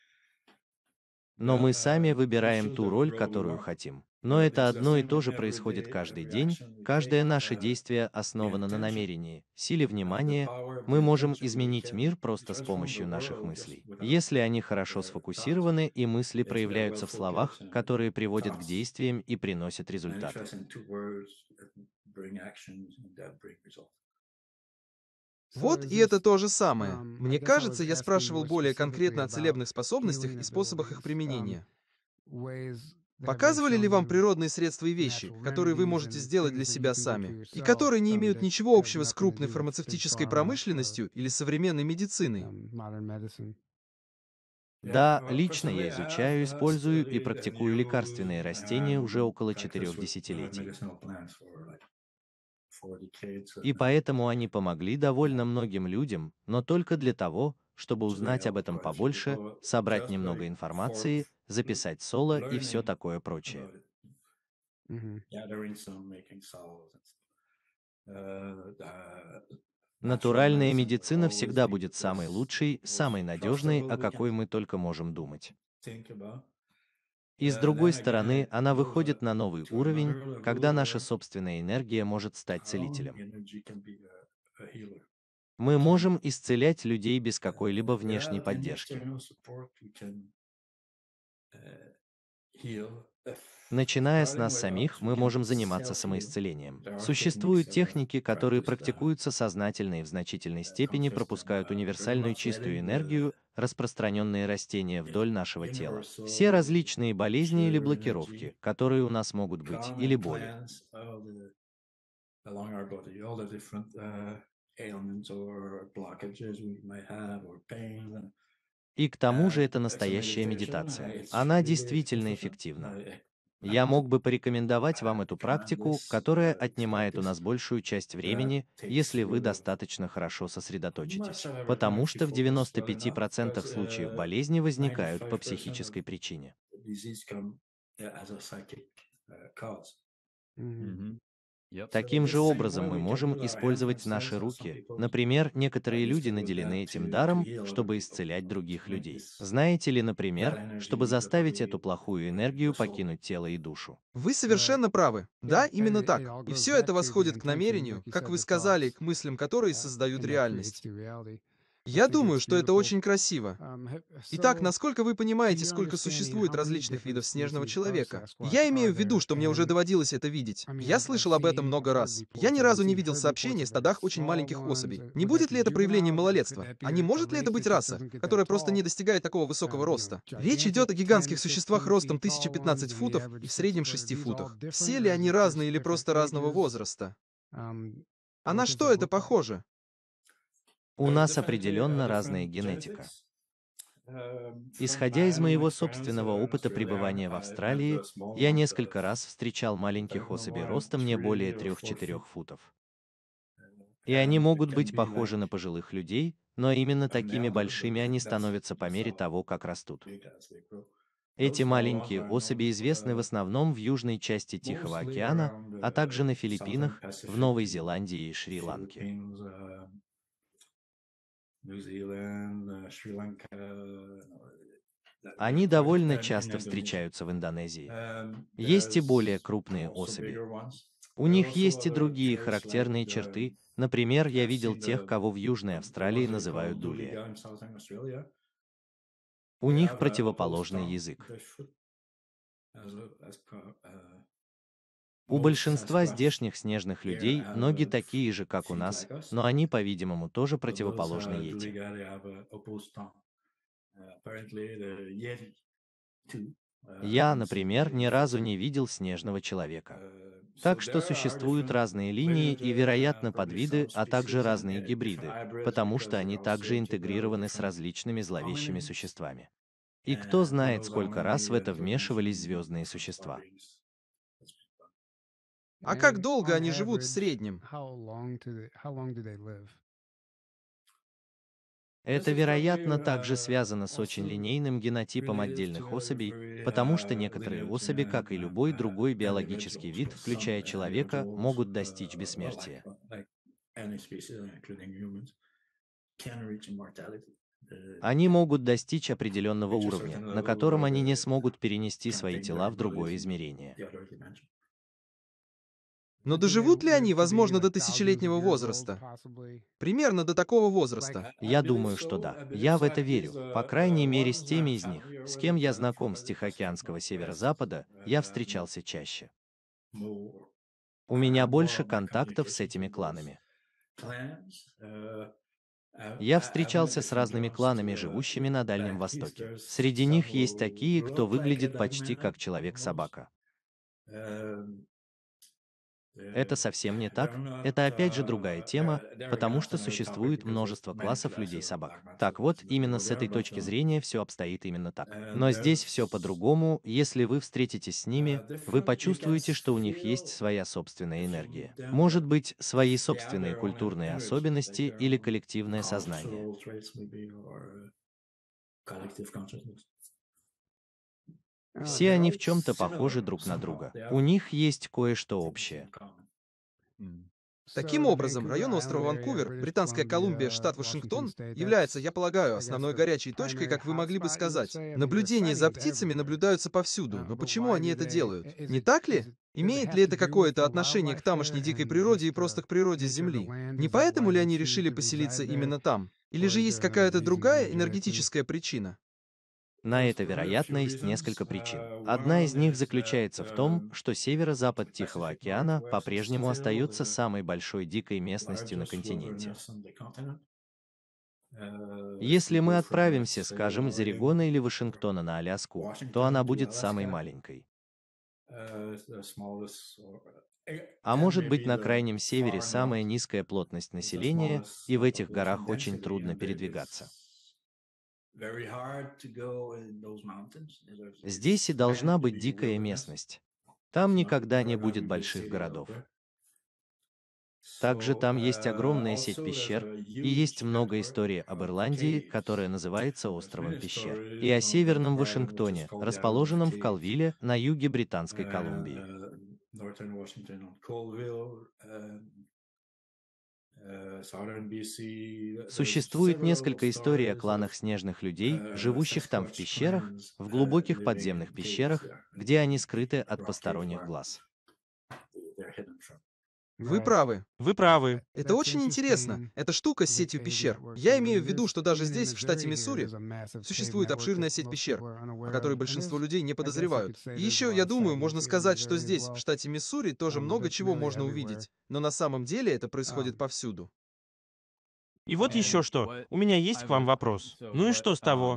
Но мы сами выбираем ту роль, которую хотим. Но это одно и то же происходит каждый день. Каждое наше действие основано на намерении, силе внимания. Мы можем изменить мир просто с помощью наших мыслей. Если они хорошо сфокусированы, и мысли проявляются в словах, которые приводят к действиям и приносят результаты. Вот и это то же самое. Мне кажется, я спрашивал более конкретно о целебных способностях и способах их применения. Показывали ли вам природные средства и вещи, которые вы можете сделать для себя сами, и которые не имеют ничего общего с крупной фармацевтической промышленностью или современной медициной? Да, лично я изучаю, использую и практикую лекарственные растения уже около четырех десятилетий. И поэтому они помогли довольно многим людям, но только для того, чтобы узнать об этом побольше, собрать немного информации, записать соло и все такое прочее. Натуральная медицина всегда будет самой лучшей, самой надежной, о какой мы только можем думать. И с другой стороны, она выходит на новый уровень, когда наша собственная энергия может стать целителем. Мы можем исцелять людей без какой-либо внешней поддержки. Начиная с нас самих, мы можем заниматься самоисцелением. Существуют техники, которые практикуются сознательно и в значительной степени пропускают универсальную чистую энергию, распространенные растения вдоль нашего тела. Все различные болезни или блокировки, которые у нас могут быть, или боли. И к тому же это настоящая медитация. Она действительно эффективна. Я мог бы порекомендовать вам эту практику, которая отнимает у нас большую часть времени, если вы достаточно хорошо сосредоточитесь. Потому что в девяноста пяти процентах случаев болезни возникают по психической причине. Таким же образом мы можем использовать наши руки. Например, некоторые люди наделены этим даром, чтобы исцелять других людей. Знаете ли, например, чтобы заставить эту плохую энергию покинуть тело и душу? Вы совершенно правы. Да, именно так. И все это восходит к намерению, как вы сказали, к мыслям, которые создают реальность. Я думаю, что это очень красиво. Итак, насколько вы понимаете, сколько существует различных видов снежного человека? Я имею в виду, что мне уже доводилось это видеть. Я слышал об этом много раз. Я ни разу не видел сообщений о стадах очень маленьких особей. Не будет ли это проявлением малолетства? А не может ли это быть раса, которая просто не достигает такого высокого роста? Речь идет о гигантских существах ростом тысяча пятнадцать футов и в среднем шести футах. Все ли они разные или просто разного возраста? А на что это похоже? У нас определенно разная генетика. Исходя из моего собственного опыта пребывания в Австралии, я несколько раз встречал маленьких особей ростом не более трёх-четырёх футов. И они могут быть похожи на пожилых людей, но именно такими большими они становятся по мере того, как растут. Эти маленькие особи известны в основном в южной части Тихого океана, а также на Филиппинах, в Новой Зеландии и Шри-Ланке. Они довольно часто встречаются в Индонезии. Есть и более крупные особи. У них есть и другие характерные черты. Например, я видел тех, кого в Южной Австралии называют дулия. У них противоположный язык. У большинства здешних снежных людей ноги такие же, как у нас, но они, по-видимому, тоже противоположны йети. Я, например, ни разу не видел снежного человека. Так что существуют разные линии и, вероятно, подвиды, а также разные гибриды, потому что они также интегрированы с различными зловещими существами. И кто знает, сколько раз в это вмешивались звездные существа. А как долго они живут в среднем? Это, вероятно, также связано с очень линейным генотипом отдельных особей, потому что некоторые особи, как и любой другой биологический вид, включая человека, могут достичь бессмертия. Они могут достичь определенного уровня, на котором они не смогут перенести свои тела в другое измерение. Но доживут ли они, возможно, до тысячелетнего возраста? Примерно до такого возраста. Я думаю, что да. Я в это верю. По крайней мере, с теми из них, с кем я знаком с Тихоокеанского северо-запада, я встречался чаще. У меня больше контактов с этими кланами. Я встречался с разными кланами, живущими на Дальнем Востоке. Среди них есть такие, кто выглядит почти как человек-собака. Это совсем не так. Это опять же другая тема, потому что существует множество классов людей-собак. Так вот, именно с этой точки зрения все обстоит именно так. Но здесь все по-другому. Если вы встретитесь с ними, вы почувствуете, что у них есть своя собственная энергия. Может быть, свои собственные культурные особенности или коллективное сознание. Все они в чем-то похожи друг на друга. У них есть кое-что общее. Таким образом, район острова Ванкувер, Британская Колумбия, штат Вашингтон, является, я полагаю, основной горячей точкой, как вы могли бы сказать. Наблюдения за птицами наблюдаются повсюду, но почему они это делают? Не так ли? Имеет ли это какое-то отношение к тамошней дикой природе и просто к природе Земли? Не поэтому ли они решили поселиться именно там? Или же есть какая-то другая энергетическая причина? На это, вероятно, есть несколько причин. Одна из них заключается в том, что северо-запад Тихого океана по-прежнему остается самой большой дикой местностью на континенте. Если мы отправимся, скажем, из Орегона или Вашингтона на Аляску, то она будет самой маленькой. А может быть, на крайнем севере самая низкая плотность населения, и в этих горах очень трудно передвигаться. Здесь и должна быть дикая местность. Там никогда не будет больших городов. Также там есть огромная сеть пещер, и есть много историй об Ирландии, которая называется островом пещер, и о Северном Вашингтоне, расположенном в Колвилле на юге Британской Колумбии. Существует несколько историй о кланах снежных людей, живущих там в пещерах, в глубоких подземных пещерах, где они скрыты от посторонних глаз. Вы правы. Вы правы. Это очень интересно. Эта штука с сетью пещер. Я имею в виду, что даже здесь, в штате Миссури, существует обширная сеть пещер, о которой большинство людей не подозревают. И еще, я думаю, можно сказать, что здесь, в штате Миссури, тоже много чего можно увидеть. Но на самом деле это происходит повсюду. И вот еще что. У меня есть к вам вопрос. Ну и что с того?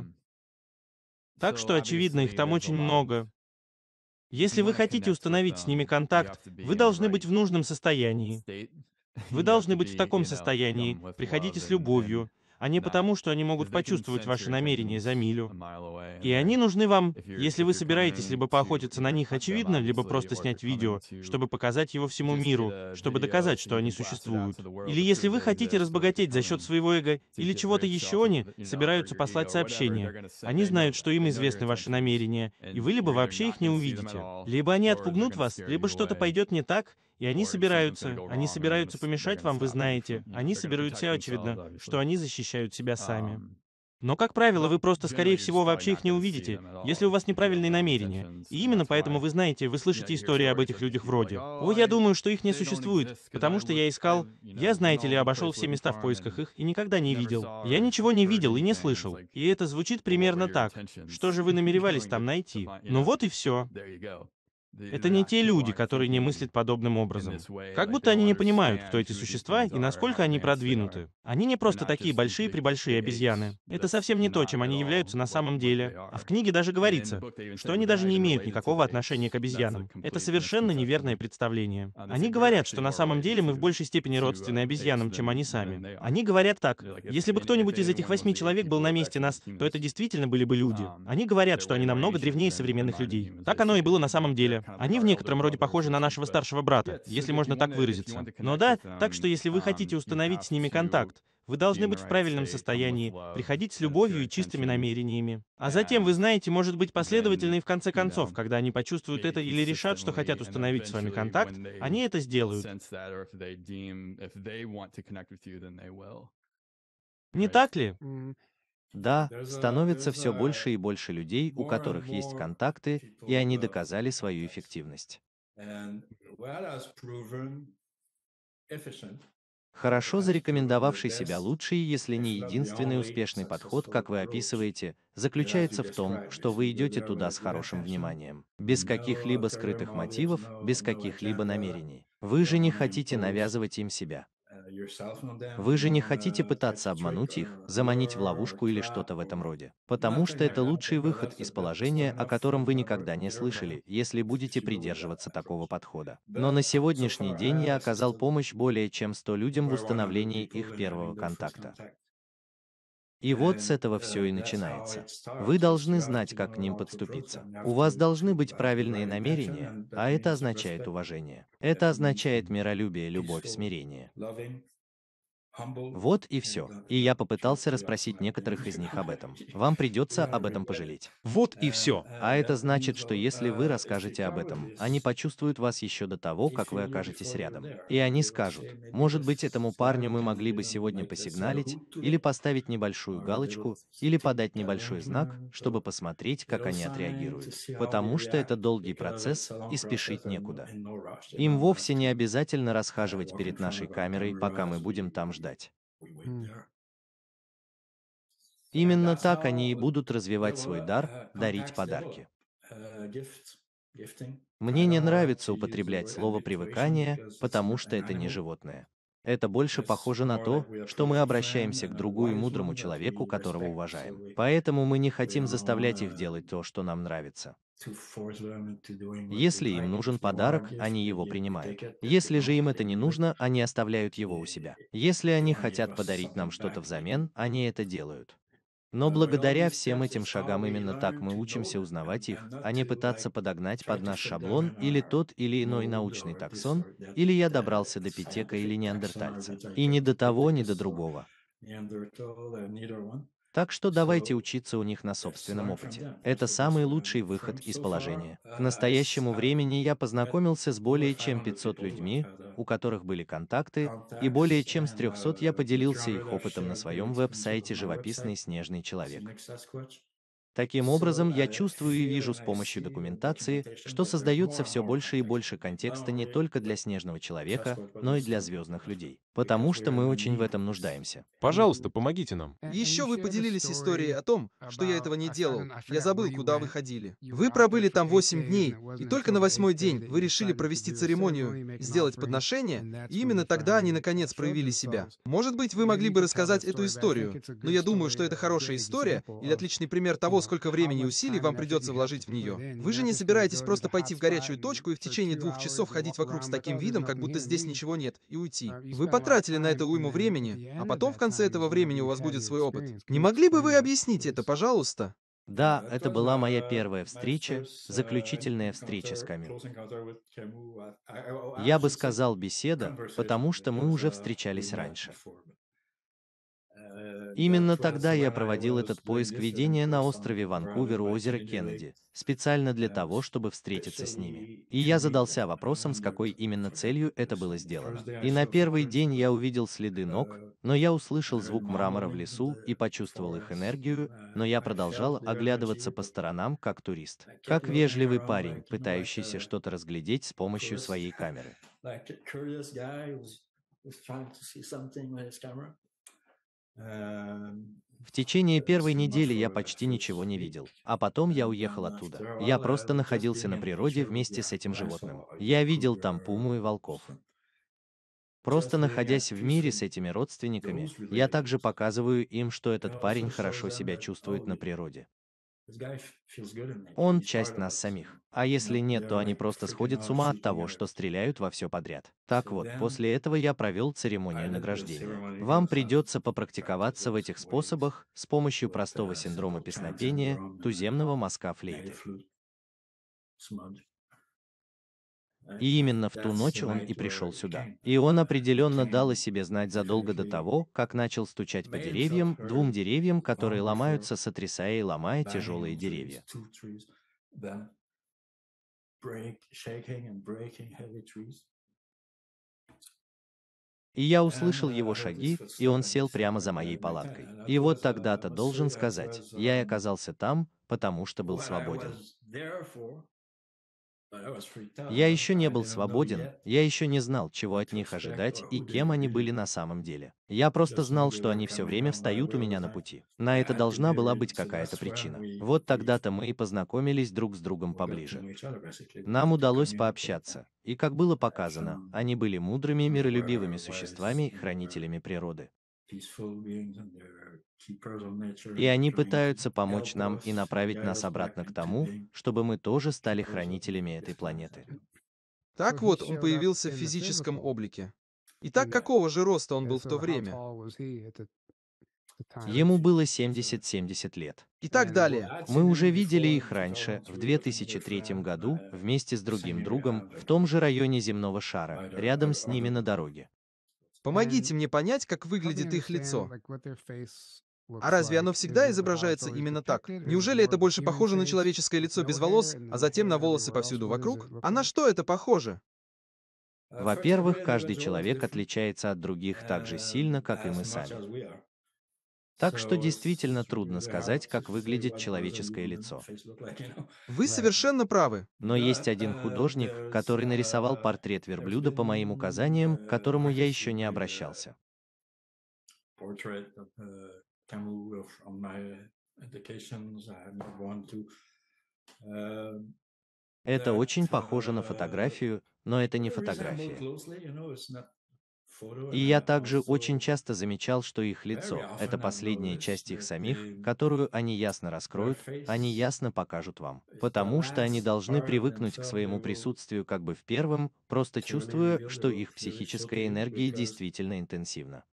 Так что, очевидно, их там очень много. Если вы хотите установить с ними контакт, вы должны быть в нужном состоянии. Вы должны быть в таком состоянии, приходите с любовью, а не потому, что они могут почувствовать ваши намерения за милю. И они нужны вам, если вы собираетесь либо поохотиться на них, очевидно, либо просто снять видео, чтобы показать его всему миру, чтобы доказать, что они существуют. Или если вы хотите разбогатеть за счет своего эго или чего-то еще, они собираются послать сообщение. Они знают, что им известны ваши намерения, и вы либо вообще их не увидите. Либо они отпугнут вас, либо что-то пойдет не так, и они собираются, они собираются помешать вам, вы знаете. Они собираются, очевидно, что они защищают себя сами. Но, как правило, вы просто, скорее всего, вообще их не увидите, если у вас неправильные намерения. И именно поэтому вы знаете, вы слышите истории об этих людях вроде: «О, я думаю, что их не существует, потому что я искал...» Я, знаете ли, обошел все места в поисках их и никогда не видел. Я ничего не видел и не слышал. И это звучит примерно так. Что же вы намеревались там найти? Ну вот и все. Это не те люди, которые не мыслят подобным образом. Как будто они не понимают, кто эти существа и насколько они продвинуты. Они не просто такие большие-пребольшие обезьяны. Это совсем не то, чем они являются на самом деле. А в книге даже говорится, что они даже не имеют никакого отношения к обезьянам. Это совершенно неверное представление. Они говорят, что на самом деле мы в большей степени родственны обезьянам, чем они сами. Они говорят так: если бы кто-нибудь из этих восьми человек был на месте нас, то это действительно были бы люди. Они говорят, что они намного древнее современных людей. Так оно и было на самом деле. Они в некотором роде похожи на нашего старшего брата, если можно так выразиться. Но да, так что если вы хотите установить с ними контакт, Вы должны быть в правильном состоянии, приходить с любовью и чистыми намерениями. А затем, вы знаете, может быть последовательно и в конце концов, когда они почувствуют это или решат, что хотят установить с вами контакт, они это сделают. Не так ли? Да, становится все больше и больше людей, у которых есть контакты, и они доказали свою эффективность. Хорошо зарекомендовавший себя лучший, если не единственный успешный подход, как вы описываете, заключается в том, что вы идете туда с хорошим вниманием, без каких-либо скрытых мотивов, без каких-либо намерений. Вы же не хотите навязывать им себя. Вы же не хотите пытаться обмануть их, заманить в ловушку или что-то в этом роде. Потому что это лучший выход из положения, о котором вы никогда не слышали, если будете придерживаться такого подхода. Но на сегодняшний день я оказал помощь более чем ста людям в установлении их первого контакта. И вот с этого все и начинается. Вы должны знать, как к ним подступиться. У вас должны быть правильные намерения, а это означает уважение. Это означает миролюбие, любовь, смирение. Вот и все. И я попытался расспросить некоторых из них об этом. Вам придется об этом пожалеть. Вот и все. А это значит, что если вы расскажете об этом, они почувствуют вас еще до того, как вы окажетесь рядом. И они скажут, может быть, этому парню мы могли бы сегодня посигналить, или поставить небольшую галочку, или подать небольшой знак, чтобы посмотреть, как они отреагируют. Потому что это долгий процесс, и спешить некуда. Им вовсе не обязательно расхаживать перед нашей камерой, пока мы будем там ждать. Именно так они и будут развивать свой дар, дарить подарки. Мне не нравится употреблять слово «привыкание», потому что это не животное. Это больше похоже на то, что мы обращаемся к другу и мудрому человеку, которого уважаем. Поэтому мы не хотим заставлять их делать то, что нам нравится. Если им нужен подарок, они его принимают. Если же им это не нужно, они оставляют его у себя. Если они хотят подарить нам что-то взамен, они это делают. Но благодаря всем этим шагам именно так мы учимся узнавать их, а не пытаться подогнать под наш шаблон или тот или иной научный таксон, или я добрался до Питека или неандертальца. И ни до того, ни до другого. Так что давайте учиться у них на собственном опыте. Это самый лучший выход из положения. К настоящему времени я познакомился с более чем пятьсот людьми, у которых были контакты, и более чем с трёхсот я поделился их опытом на своем веб-сайте «Живописный снежный человек». Таким образом, я чувствую и вижу с помощью документации, что создается все больше и больше контекста не только для снежного человека, но и для звездных людей. Потому что мы очень в этом нуждаемся. Пожалуйста, помогите нам. Еще вы поделились историей о том, что я этого не делал. Я забыл, куда вы ходили. Вы пробыли там восемь дней, и только на восьмой день вы решили провести церемонию, сделать подношение, и именно тогда они наконец проявили себя. Может быть, вы могли бы рассказать эту историю, но я думаю, что это хорошая история или отличный пример того, сколько времени и усилий вам придется вложить в нее. Вы же не собираетесь просто пойти в горячую точку и в течение двух часов ходить вокруг с таким видом, как будто здесь ничего нет, и уйти. Вы потратили на это уйму времени, а потом в конце этого времени у вас будет свой опыт. Не могли бы вы объяснить это, пожалуйста? Да, это была моя первая встреча, заключительная встреча с Камю. Я бы сказал беседа, потому что мы уже встречались раньше. Именно тогда я проводил этот поиск видения на острове Ванкувер у озера Кеннеди, специально для того, чтобы встретиться с ними. И я задался вопросом, с какой именно целью это было сделано. И на первый день я увидел следы ног, но я услышал звук мрамора в лесу и почувствовал их энергию, но я продолжал оглядываться по сторонам, как турист, как вежливый парень, пытающийся что-то разглядеть с помощью своей камеры. В течение первой недели я почти ничего не видел, а потом я уехал оттуда. Я просто находился на природе вместе с этим животным. Я видел там пуму и волков. Просто находясь в мире с этими родственниками, я также показываю им, что этот парень хорошо себя чувствует на природе. Он часть нас самих. А если нет, то они просто сходят с ума от того, что стреляют во все подряд. Так вот, после этого я провел церемонию награждения. Вам придется попрактиковаться в этих способах с помощью простого синдрома песнопения, туземного мазка флейты. И именно в ту ночь он и пришел сюда. И он определенно дал о себе знать задолго до того, как начал стучать по деревьям, двум деревьям, которые ломаются, сотрясая и ломая тяжелые деревья. И я услышал его шаги, и он сел прямо за моей палаткой. И вот тогда-то, должен сказать, я и оказался там, потому что был свободен. Я еще не был свободен, я еще не знал, чего от них ожидать и кем они были на самом деле. Я просто знал, что они все время встают у меня на пути. На это должна была быть какая-то причина. Вот тогда-то мы и познакомились друг с другом поближе. Нам удалось пообщаться, и, как было показано, они были мудрыми, миролюбивыми существами, хранителями природы. И они пытаются помочь нам и направить нас обратно к тому, чтобы мы тоже стали хранителями этой планеты. Так вот, он появился в физическом облике. Итак, какого же роста он был в то время? Ему было семьдесят-семьдесят лет. И так далее. Мы уже видели их раньше, в две тысячи третьем году, вместе с другим другом, в том же районе земного шара, рядом с ними на дороге. Помогите мне понять, как выглядит их лицо. А разве оно всегда изображается именно так? Неужели это больше похоже на человеческое лицо без волос, а затем на волосы повсюду вокруг? А на что это похоже? Во-первых, каждый человек отличается от других так же сильно, как и мы сами. Так что действительно трудно сказать, как выглядит человеческое лицо. Вы совершенно правы. Но есть один художник, который нарисовал портрет верблюда по моим указаниям, к которому я еще не обращался. Это очень похоже на фотографию, но это не фотография. И я также очень часто замечал, что их лицо — это последняя часть их самих, которую они ясно раскроют, они ясно покажут вам. Потому что они должны привыкнуть к своему присутствию как бы в первом, просто чувствуя, что их психическая энергия действительно интенсивна.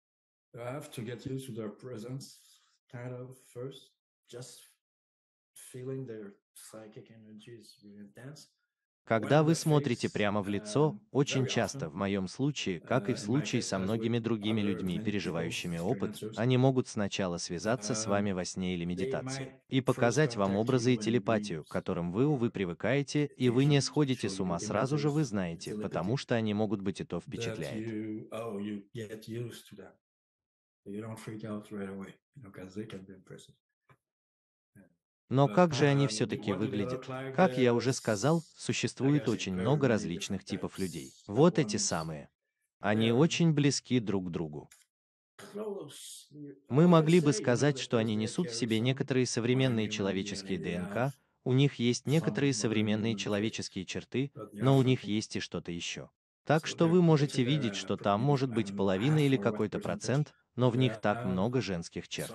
Когда вы смотрите прямо в лицо, очень часто, в моем случае, как и в случае со многими другими людьми, переживающими опыт, они могут сначала связаться с вами во сне или медитации и показать вам образы и телепатию, к которым вы, увы, привыкаете, и вы не сходите с ума сразу же, вы знаете, потому что они могут быть, и то впечатляет. Но как же они все-таки выглядят? Как я уже сказал, существует очень много различных типов людей. Вот эти самые. Они очень близки друг к другу. Мы могли бы сказать, что они несут в себе некоторые современные человеческие ДНК, у них есть некоторые современные человеческие черты, но у них есть и что-то еще. Так что вы можете видеть, что там может быть половина или какой-то процент, но в них так много женских черт.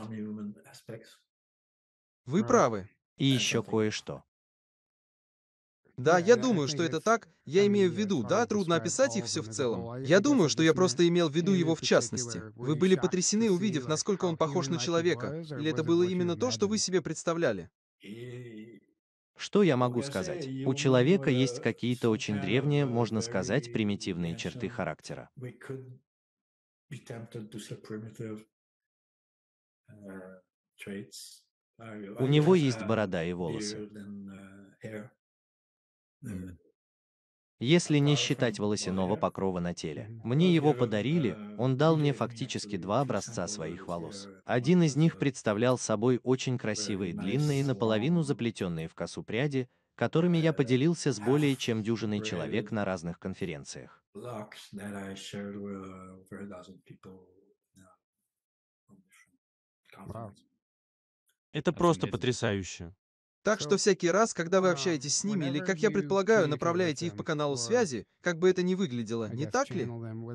Вы правы. И еще кое-что. Да, я думаю, что это так. Я имею в виду, да, трудно описать их все в целом. Я думаю, что я просто имел в виду его в частности. Вы были потрясены, увидев, насколько он похож на человека. Или это было именно то, что вы себе представляли? Что я могу сказать? У человека есть какие-то очень древние, можно сказать, примитивные черты характера. У него есть борода и волосы. Если не считать волосяного покрова на теле. Мне его подарили, он дал мне фактически два образца своих волос. Один из них представлял собой очень красивые длинные, наполовину заплетенные в косу пряди, которыми я поделился с более чем дюжиной человек на разных конференциях. Это просто потрясающе. Так что всякий раз, когда вы общаетесь с ними, или, как я предполагаю, направляете их по каналу связи, как бы это ни выглядело, не так ли?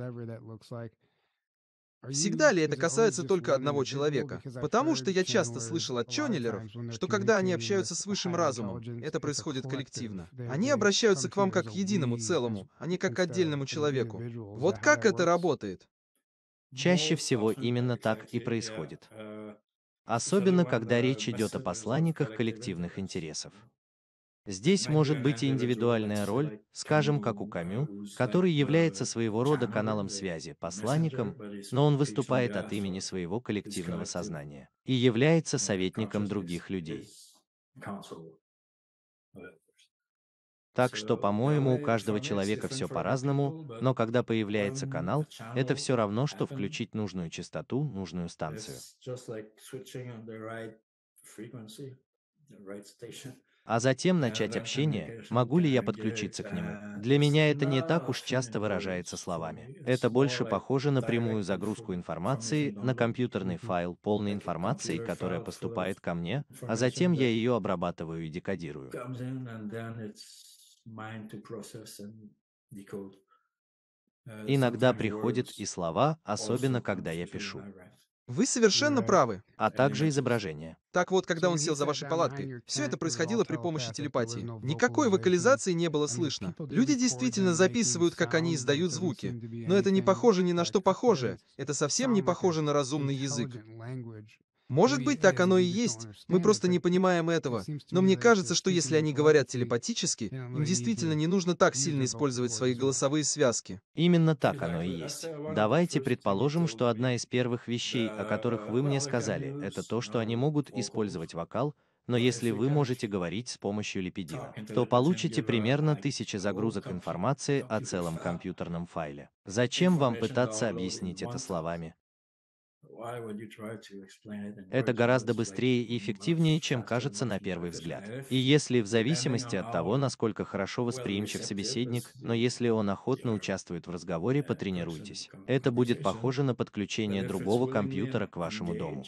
Всегда ли это касается только одного человека? Потому что я часто слышал от чоннелеров, что когда они общаются с высшим разумом, это происходит коллективно. Они обращаются к вам как к единому целому, а не как к отдельному человеку. Вот как это работает? Чаще всего именно так и происходит. Особенно, когда речь идет о посланниках коллективных интересов. Здесь может быть и индивидуальная роль, скажем, как у Камю, который является своего рода каналом связи, посланником, но он выступает от имени своего коллективного сознания и является советником других людей. Так что, по-моему, у каждого человека все по-разному, но когда появляется канал, это все равно, что включить нужную частоту, нужную станцию. А затем начать общение, могу ли я подключиться к нему. Для меня это не так уж часто выражается словами. Это больше похоже на прямую загрузку информации на компьютерный файл, полной информации, которая поступает ко мне, а затем я ее обрабатываю и декодирую. Иногда приходят и слова, особенно когда я пишу. Вы совершенно правы. А также изображение. Так вот, когда он сел за вашей палаткой, все это происходило при помощи телепатии. Никакой вокализации не было слышно. Люди действительно записывают, как они издают звуки. Но это не похоже ни на что похожее. Это совсем не похоже на разумный язык. Может быть, так оно и есть. Мы просто не понимаем этого. Но мне кажется, что если они говорят телепатически, им действительно не нужно так сильно использовать свои голосовые связки. Именно так оно и есть. Давайте предположим, что одна из первых вещей, о которых вы мне сказали, это то, что они могут использовать вокал, но если вы можете говорить с помощью липидина, то получите примерно тысячи загрузок информации о целом компьютерном файле. Зачем вам пытаться объяснить это словами? Это гораздо быстрее и эффективнее, чем кажется на первый взгляд. И если в зависимости от того, насколько хорошо восприимчив собеседник, но если он охотно участвует в разговоре, потренируйтесь. Это будет похоже на подключение другого компьютера к вашему дому.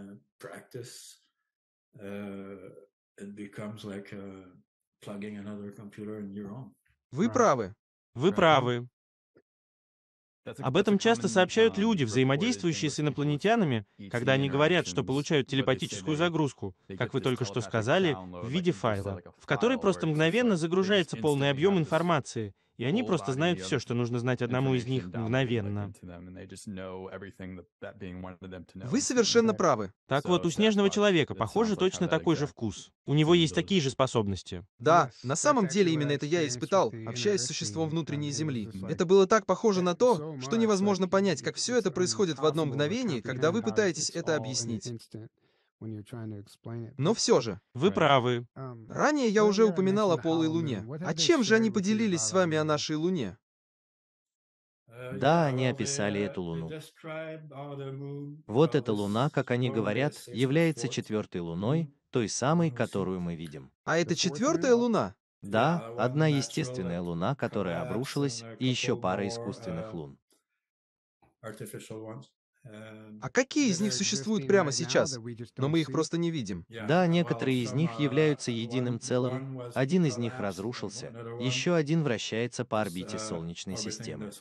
Вы правы. Вы правы. Об этом часто сообщают люди, взаимодействующие с инопланетянами, когда они говорят, что получают телепатическую загрузку, как вы только что сказали, в виде файла, в который просто мгновенно загружается полный объем информации, и они просто знают все, что нужно знать одному из них мгновенно. Вы совершенно правы. Так вот, у снежного человека, похоже, точно такой же вкус. У него есть такие же способности. Да, на самом деле именно это я и испытал, общаясь с существом внутренней Земли. Это было так похоже на то, что невозможно понять, как все это происходит в одно мгновение, когда вы пытаетесь это объяснить. Но все же. Вы правы. Ранее я уже упоминал о полой Луне. А чем же они поделились с вами о нашей Луне? Да, они описали эту Луну. Вот эта Луна, как они говорят, является четвертой Луной, той самой, которую мы видим. А это четвертая Луна? Да, одна естественная Луна, которая обрушилась, и еще пара искусственных Лун. А какие из них существуют прямо сейчас? Но мы их просто не видим. Да, некоторые из них являются единым целым, один из них разрушился, еще один вращается по орбите Солнечной системы.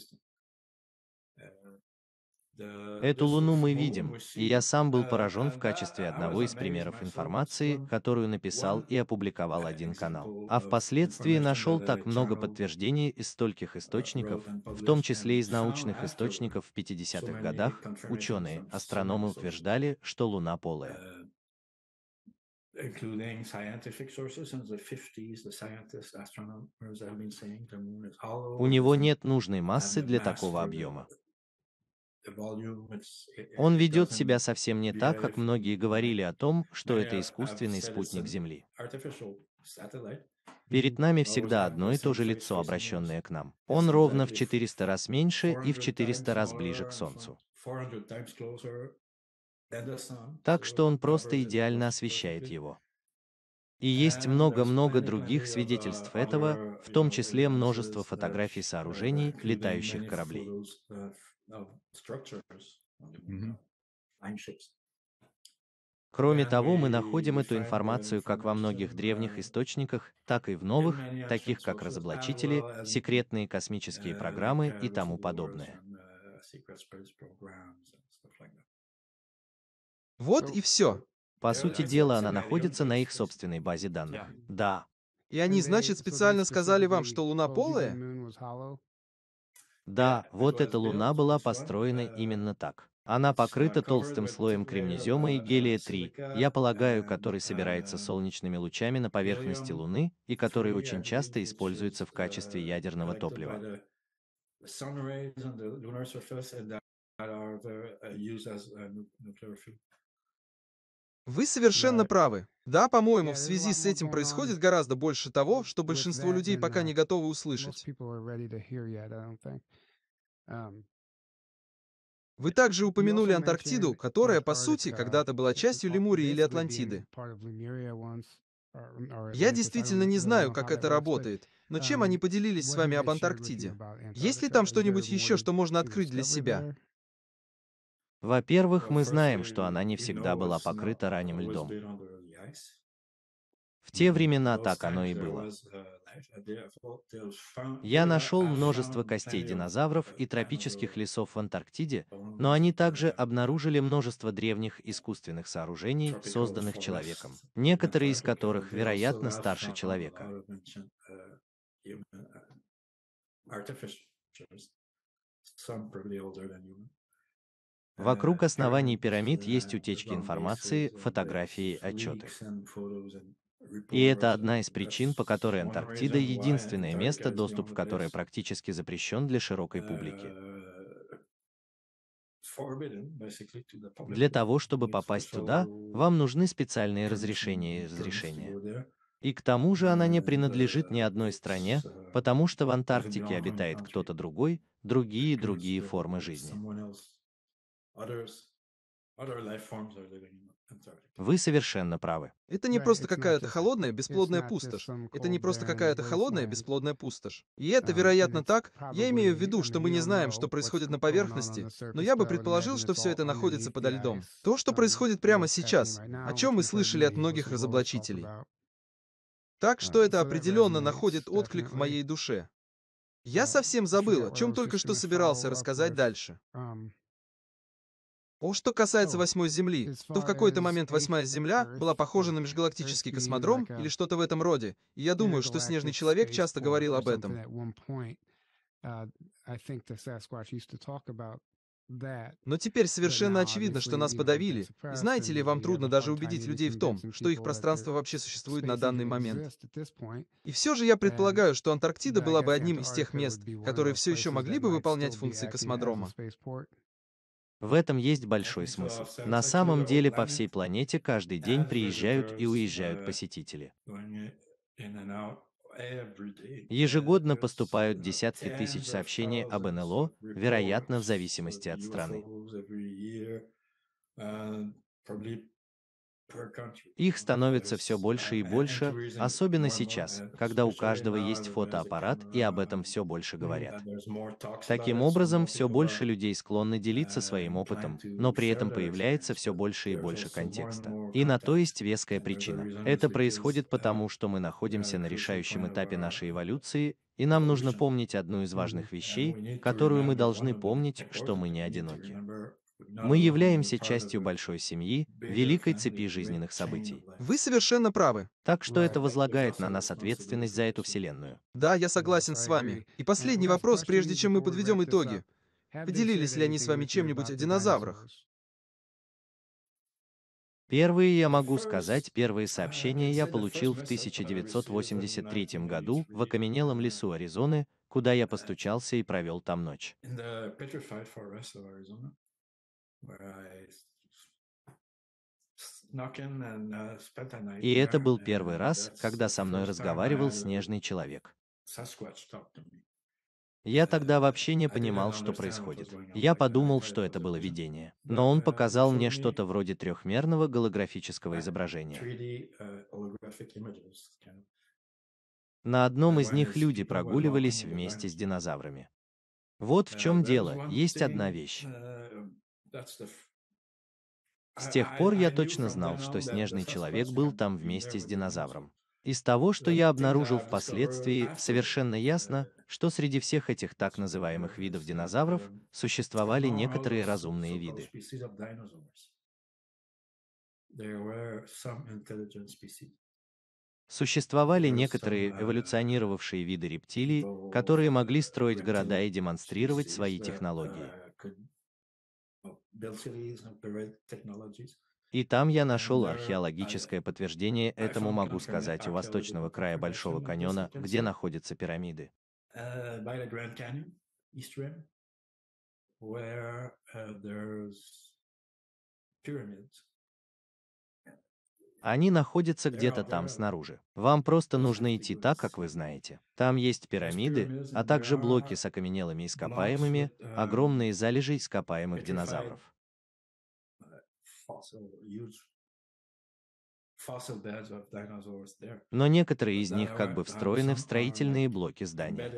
Эту Луну мы видим, и я сам был поражен в качестве одного из примеров информации, которую написал и опубликовал один канал. А впоследствии нашел так много подтверждений из стольких источников, в том числе из научных источников в пятидесятых годах, ученые, астрономы утверждали, что Луна полая. У него нет нужной массы для такого объема. Он ведет себя совсем не так, как многие говорили о том, что это искусственный спутник Земли. Перед нами всегда одно и то же лицо, обращенное к нам. Он ровно в четыреста раз меньше и в четыреста раз ближе к Солнцу. Так что он просто идеально освещает его. И есть много-много других свидетельств этого, в том числе множество фотографий сооружений, летающих кораблей. Кроме того, мы находим эту информацию как во многих древних источниках, так и в новых, таких как разоблачители, секретные космические программы и тому подобное. Вот и все. По сути дела, она находится на их собственной базе данных. Да. И они, значит, специально сказали вам, что Луна полая? Да, вот эта Луна была построена именно так. Она покрыта толстым слоем кремнезема и гелия три, я полагаю, который собирается солнечными лучами на поверхности Луны и который очень часто используется в качестве ядерного топлива. Вы совершенно правы. Да, по-моему, в связи с этим происходит гораздо больше того, что большинство людей пока не готовы услышать. Вы также упомянули Антарктиду, которая, по сути, когда-то была частью Лемурии или Атлантиды. Я действительно не знаю, как это работает, но чем они поделились с вами об Антарктиде? Есть ли там что-нибудь еще, что можно открыть для себя? Во-первых, мы знаем, что она не всегда была покрыта ранним льдом. В те времена так оно и было. Я нашел множество костей динозавров и тропических лесов в Антарктиде, но они также обнаружили множество древних искусственных сооружений, созданных человеком, некоторые из которых, вероятно, старше человека. Вокруг оснований пирамид есть утечки информации, фотографии, отчеты. И это одна из причин, по которой Антарктида — единственное место, доступ в которое практически запрещен для широкой публики. Для того, чтобы попасть туда, вам нужны специальные разрешения и разрешения. И к тому же она не принадлежит ни одной стране, потому что в Антарктике обитает кто-то другой, другие и другие формы жизни. Вы совершенно правы. Это не просто какая-то холодная, бесплодная пустошь. Это не просто какая-то холодная, бесплодная пустошь. И это, вероятно, так. Я имею в виду, что мы не знаем, что происходит на поверхности, но я бы предположил, что все это находится подо льдом. То, что происходит прямо сейчас, о чем мы слышали от многих разоблачителей. Так что это определенно находит отклик в моей душе. Я совсем забыл, о чем только что собирался рассказать дальше. О, что касается восьмой Земли, то в какой-то момент восьмая Земля была похожа на межгалактический космодром или что-то в этом роде, и я думаю, что Снежный Человек часто говорил об этом. Но теперь совершенно очевидно, что нас подавили. И знаете ли, вам трудно даже убедить людей в том, что их пространство вообще существует на данный момент. И все же я предполагаю, что Антарктида была бы одним из тех мест, которые все еще могли бы выполнять функции космодрома. В этом есть большой смысл. На самом деле по всей планете каждый день приезжают и уезжают посетители. Ежегодно поступают десятки тысяч сообщений об эн эл о, вероятно, в зависимости от страны. Их становится все больше и больше, особенно сейчас, когда у каждого есть фотоаппарат и об этом все больше говорят. Таким образом, все больше людей склонны делиться своим опытом, но при этом появляется все больше и больше контекста. И на то есть веская причина. Это происходит потому, что мы находимся на решающем этапе нашей эволюции, и нам нужно помнить одну из важных вещей, которую мы должны помнить, что мы не одиноки. Мы являемся частью большой семьи, великой цепи жизненных событий. Вы совершенно правы. Так что это возлагает на нас ответственность за эту вселенную. Да, я согласен с вами. И последний вопрос, прежде чем мы подведем итоги. Поделились ли они с вами чем-нибудь о динозаврах? Первые, я могу сказать, первые сообщения я получил в тысяча девятьсот восемьдесят третьем году в окаменелом лесу Аризоны, куда я постучался и провел там ночь. И это был первый раз, когда со мной разговаривал Снежный Человек. Я тогда вообще не понимал, что происходит. Я подумал, что это было видение. Но он показал мне что-то вроде трехмерного голографического изображения. На одном из них люди прогуливались вместе с динозаврами. Вот в чем дело, есть одна вещь. С тех пор я точно знал, что Снежный Человек был там вместе с динозавром. Из того, что я обнаружил впоследствии, совершенно ясно, что среди всех этих так называемых видов динозавров существовали некоторые разумные виды. Существовали некоторые эволюционировавшие виды рептилий, которые могли строить города и демонстрировать свои технологии. И там я нашел археологическое подтверждение этому, могу сказать, у восточного края Большого каньона, где находятся пирамиды. Они находятся где-то там снаружи. Вам просто нужно идти так, как вы знаете. Там есть пирамиды, а также блоки с окаменелыми ископаемыми, огромные залежи ископаемых динозавров. Но некоторые из них как бы встроены в строительные блоки здания.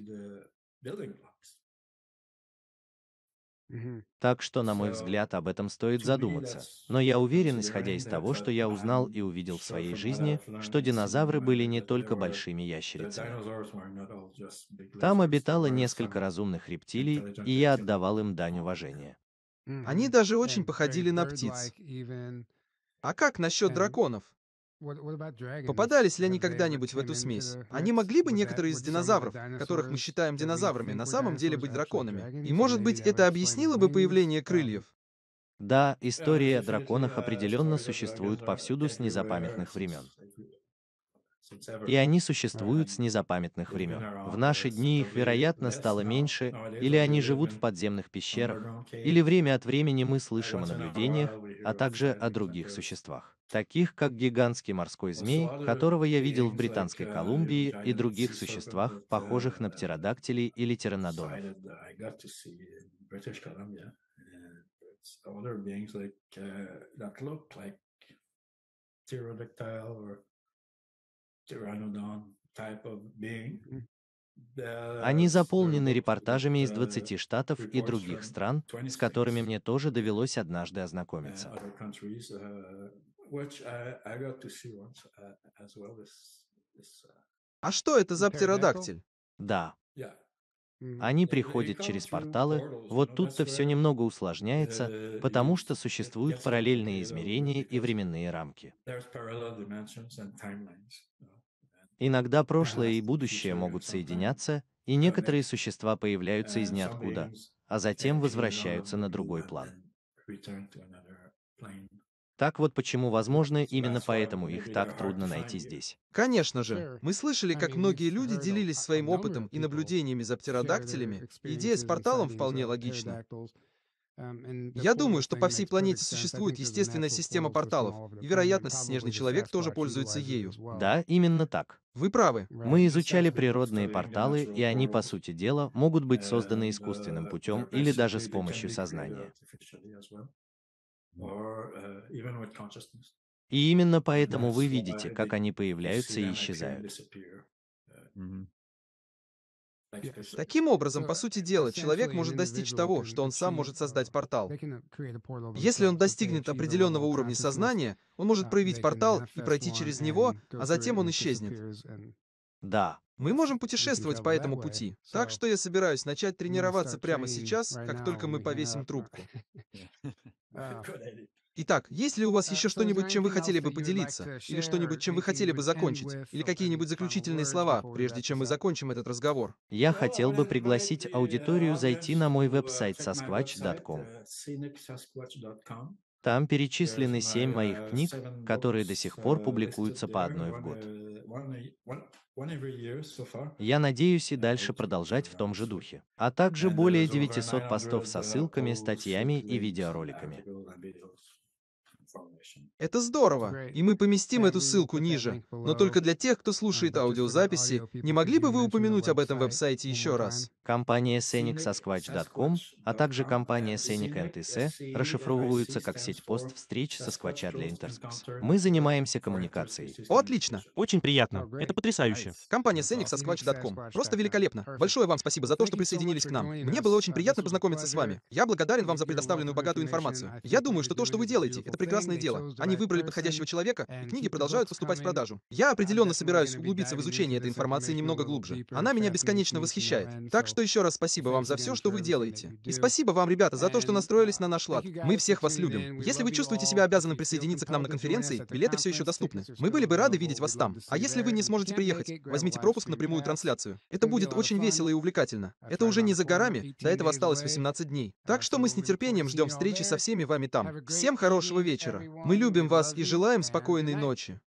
Так что, на мой взгляд, об этом стоит задуматься. Но я уверен, исходя из того, что я узнал и увидел в своей жизни, что динозавры были не только большими ящерицами. Там обитало несколько разумных рептилий, и я отдавал им дань уважения. Они даже очень походили на птиц. А как насчет драконов? Попадались ли они когда-нибудь в эту смесь? Они могли бы некоторые из динозавров, которых мы считаем динозаврами, на самом деле быть драконами? И может быть, это объяснило бы появление крыльев? Да, истории о драконах определенно существуют повсюду с незапамятных времен. И они существуют с незапамятных времен. В наши дни их, вероятно, стало меньше, или они живут в подземных пещерах, или время от времени мы слышим о наблюдениях, а также о других существах, таких как гигантский морской змей, которого я видел в Британской Колумбии, и других существах, похожих на птеродактилей или птеранодонов. Они заполнены репортажами из двадцати штатов и других стран, с которыми мне тоже довелось однажды ознакомиться. А что это за птеродактиль? Да. Они приходят через порталы, вот тут-то все немного усложняется, потому что существуют параллельные измерения и временные рамки. Иногда прошлое и будущее могут соединяться, и некоторые существа появляются из ниоткуда, а затем возвращаются на другой план. Так вот почему, возможно, именно поэтому их так трудно найти здесь. Конечно же. Мы слышали, как многие люди делились своим опытом и наблюдениями за птеродактилями. Идея с порталом вполне логична. Я думаю, что по всей планете существует естественная система порталов, и, вероятно, снежный человек тоже пользуется ею. Да, именно так. Вы правы. Мы изучали природные порталы, и они, по сути дела, могут быть созданы искусственным путем или даже с помощью сознания. И именно поэтому вы видите, как они появляются и исчезают. Таким образом, по сути дела, человек может достичь того, что он сам может создать портал. Если он достигнет определенного уровня сознания, он может проявить портал и пройти через него, а затем он исчезнет. Да. Мы можем путешествовать по этому пути, так что я собираюсь начать тренироваться прямо сейчас, как только мы повесим трубку. Итак, есть ли у вас еще что-нибудь, чем вы хотели бы поделиться? Или что-нибудь, чем вы хотели бы закончить? Или какие-нибудь заключительные слова, прежде чем мы закончим этот разговор? Я хотел бы пригласить аудиторию зайти на мой веб-сайт саскватч точка ком. Там перечислены семь моих книг, которые до сих пор публикуются по одной в год. Я надеюсь и дальше продолжать в том же духе. А также более девятисот постов со ссылками, статьями и видеороликами. Это здорово, и мы поместим эту ссылку ниже. Но только для тех, кто слушает аудиозаписи, не могли бы вы упомянуть об этом веб-сайте еще раз? Компания сеник саскватч точка ком, а также компания Scenic энд Эссе расшифровываются как сеть пост-встреч Сасквача для Интерспекс. Мы занимаемся коммуникацией. О, отлично. Очень приятно. Это потрясающе. Компания Scenic саскватч точка ком. Просто великолепно. Большое вам спасибо за то, что присоединились к нам. Мне было очень приятно познакомиться с вами. Я благодарен вам за предоставленную богатую информацию. Я думаю, что то, что вы делаете, это прекрасная прекрасное дело. Они выбрали подходящего человека, и книги продолжают поступать в продажу. Я определенно собираюсь углубиться в изучение этой информации немного глубже. Она меня бесконечно восхищает. Так что еще раз спасибо вам за все, что вы делаете. И спасибо вам, ребята, за то, что настроились на наш лад. Мы всех вас любим. Если вы чувствуете себя обязанным присоединиться к нам на конференции, билеты все еще доступны. Мы были бы рады видеть вас там. А если вы не сможете приехать, возьмите пропуск на прямую трансляцию. Это будет очень весело и увлекательно. Это уже не за горами, до этого осталось восемнадцать дней. Так что мы с нетерпением ждем встречи со всеми вами там. Всем хорошего вечера. Мы любим вас и желаем спокойной ночи.